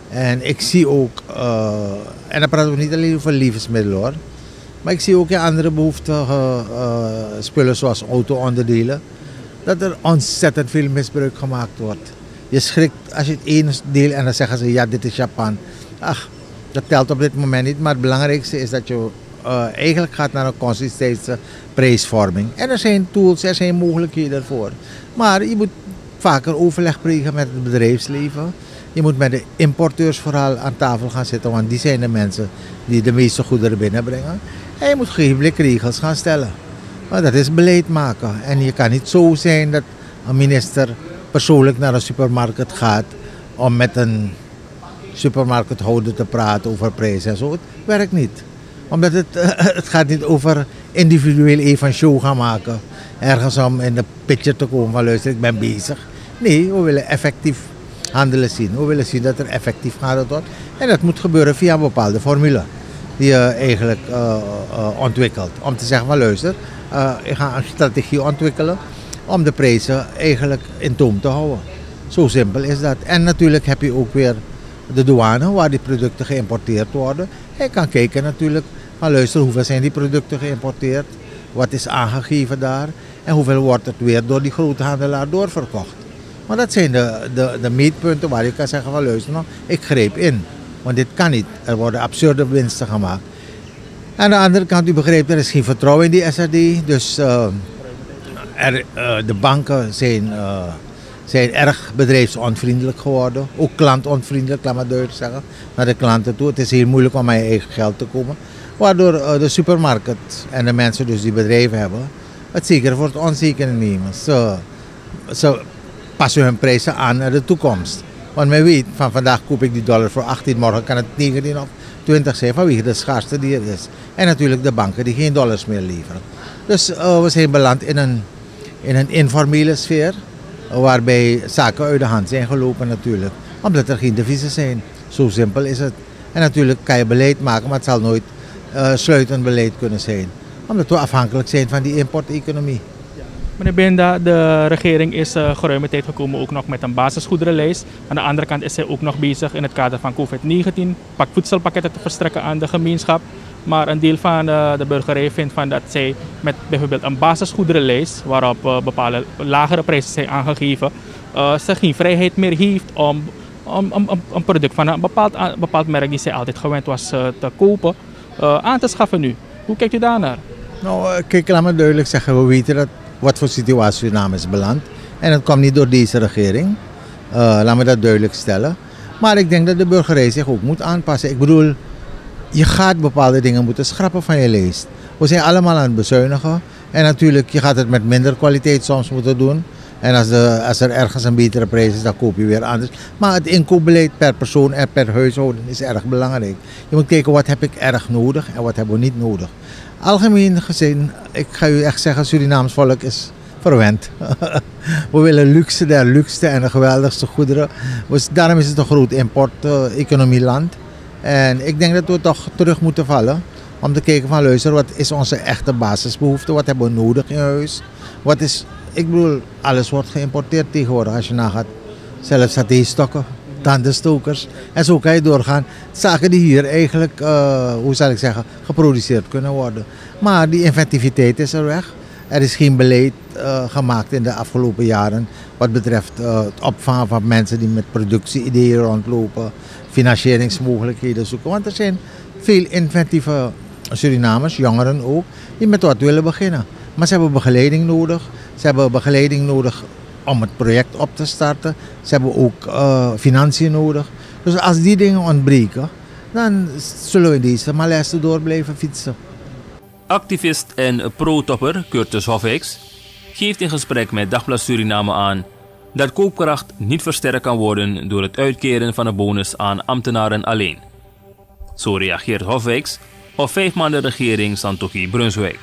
En ik zie ook, uh, en dan praten we niet alleen over levensmiddelen hoor, maar ik zie ook in andere behoeftige uh, spullen zoals auto-onderdelen, dat er ontzettend veel misbruik gemaakt wordt. Je schrikt als je het ene deel en dan zeggen ze ja dit is Japan. Ach, dat telt op dit moment niet, maar het belangrijkste is dat je uh, eigenlijk gaat naar een consistente prijsvorming. En er zijn tools, er zijn mogelijkheden ervoor. Maar je moet vaker overleg plegen met het bedrijfsleven. Je moet met de importeurs vooral aan tafel gaan zitten, want die zijn de mensen die de meeste goederen binnenbrengen. En je moet gegeven regels gaan stellen. Maar dat is beleid maken. En je kan niet zo zijn dat een minister persoonlijk naar een supermarkt gaat om met een supermarkethouder te praten over prijzen en zo. Het werkt niet. Omdat het, het gaat niet over individueel even een show gaan maken. Ergens om in de picture te komen van luister, ik ben bezig. Nee, we willen effectief handelen zien. We willen zien dat er effectief gehandeld wordt. En dat moet gebeuren via een bepaalde formule die je eigenlijk uh, uh, ontwikkelt. Om te zeggen van luister, uh, ik ga een strategie ontwikkelen om de prijzen eigenlijk in toom te houden. Zo simpel is dat. En natuurlijk heb je ook weer de douane waar die producten geïmporteerd worden. Je kan kijken natuurlijk van luister hoeveel zijn die producten geïmporteerd, wat is aangegeven daar en hoeveel wordt het weer door die grote handelaar doorverkocht. Maar dat zijn de, de, de meetpunten waar je kan zeggen van luister nou, ik greep in. Want dit kan niet. Er worden absurde winsten gemaakt. Aan de andere kant, u begrijpt, er is geen vertrouwen in die S R D. Dus uh, er, uh, de banken zijn, uh, zijn erg bedrijfsonvriendelijk geworden. Ook klantonvriendelijk, laat maar duidelijk zeggen, naar de klanten toe. Het is heel moeilijk om aan je eigen geld te komen. Waardoor uh, de supermarkt en de mensen dus die bedrijven hebben, het zeker voor het onzekere nemen. Ze, ze passen hun prijzen aan naar de toekomst. Want men weet, van vandaag koop ik die dollar voor achttien, morgen kan het negentien of twintig zijn vanwege de schaarste die er is. En natuurlijk de banken die geen dollars meer leveren. Dus uh, we zijn beland in een, in een informele sfeer, uh, waarbij zaken uit de hand zijn gelopen natuurlijk. Omdat er geen deviezen zijn. Zo simpel is het. En natuurlijk kan je beleid maken, maar het zal nooit uh, sluitend beleid kunnen zijn. Omdat we afhankelijk zijn van die importeconomie. Meneer Benda, de regering is uh, geruime tijd gekomen ook nog met een basisgoederenlijst. Aan de andere kant is zij ook nog bezig in het kader van covid negentien pak voedselpakketten te verstrekken aan de gemeenschap. Maar een deel van uh, de burgerij vindt van dat zij met bijvoorbeeld een basisgoederenlijst, waarop uh, bepaalde lagere prijzen zijn aangegeven, uh, ze geen vrijheid meer heeft om, om, om, om een product van een bepaald, een bepaald merk die zij altijd gewend was uh, te kopen, uh, aan te schaffen nu. Hoe kijkt u daarnaar? Nou, kijk, laat me duidelijk zeggen, we weten dat wat voor situatie Suriname is beland. En het komt niet door deze regering. Uh, laat me dat duidelijk stellen. Maar ik denk dat de burgerij zich ook moet aanpassen. Ik bedoel, je gaat bepaalde dingen moeten schrappen van je lijst. We zijn allemaal aan het bezuinigen. En natuurlijk, je gaat het met minder kwaliteit soms moeten doen. En als, de, als er ergens een betere prijs is, dan koop je weer anders. Maar het inkoopbeleid per persoon en per huishouden is erg belangrijk. Je moet kijken, wat heb ik erg nodig en wat hebben we niet nodig. Algemeen gezien, ik ga u echt zeggen, Surinaams volk is verwend. We willen luxe der luxe en de geweldigste goederen. Dus daarom is het een groot import-economieland. En ik denk dat we toch terug moeten vallen om te kijken van luister, wat is onze echte basisbehoefte? Wat hebben we nodig in huis? Wat is, ik bedoel, alles wordt geïmporteerd tegenwoordig als je nagaat. Zelfs satéstokken, tandenstokers. En zo kan je doorgaan. Zaken die hier eigenlijk, uh, hoe zal ik zeggen, geproduceerd kunnen worden. Maar die inventiviteit is er weg. Er is geen beleid uh, gemaakt in de afgelopen jaren wat betreft uh, het opvangen van mensen die met productie-ideeën rondlopen, financieringsmogelijkheden zoeken. Want er zijn veel inventieve Surinamers, jongeren ook, die met wat willen beginnen. Maar ze hebben begeleiding nodig. Ze hebben begeleiding nodig om het project op te starten. Ze hebben ook uh, financiën nodig. Dus als die dingen ontbreken, dan zullen we deze malaise door blijven fietsen. Activist en pro-topper Curtis Hofwijks geeft in gesprek met Dagblad Suriname aan dat koopkracht niet versterkt kan worden door het uitkeren van een bonus aan ambtenaren alleen. Zo reageert Hofwijks op vijf maanden regering Santokhi Brunswijk.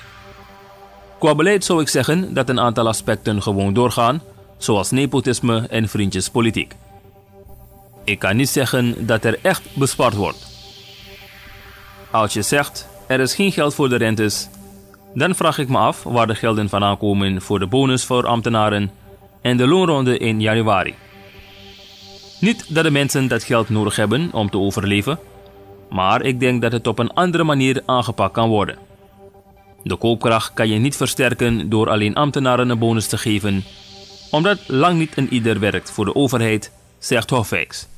Qua beleid zou ik zeggen dat een aantal aspecten gewoon doorgaan, zoals nepotisme en vriendjespolitiek. Ik kan niet zeggen dat er echt bespaard wordt. Als je zegt er is geen geld voor de rentes, dan vraag ik me af waar de gelden vandaan komen voor de bonus voor ambtenaren en de loonronde in januari. Niet dat de mensen dat geld nodig hebben om te overleven, maar ik denk dat het op een andere manier aangepakt kan worden. De koopkracht kan je niet versterken door alleen ambtenaren een bonus te geven, omdat lang niet een ieder werkt voor de overheid, zegt Hofwijks.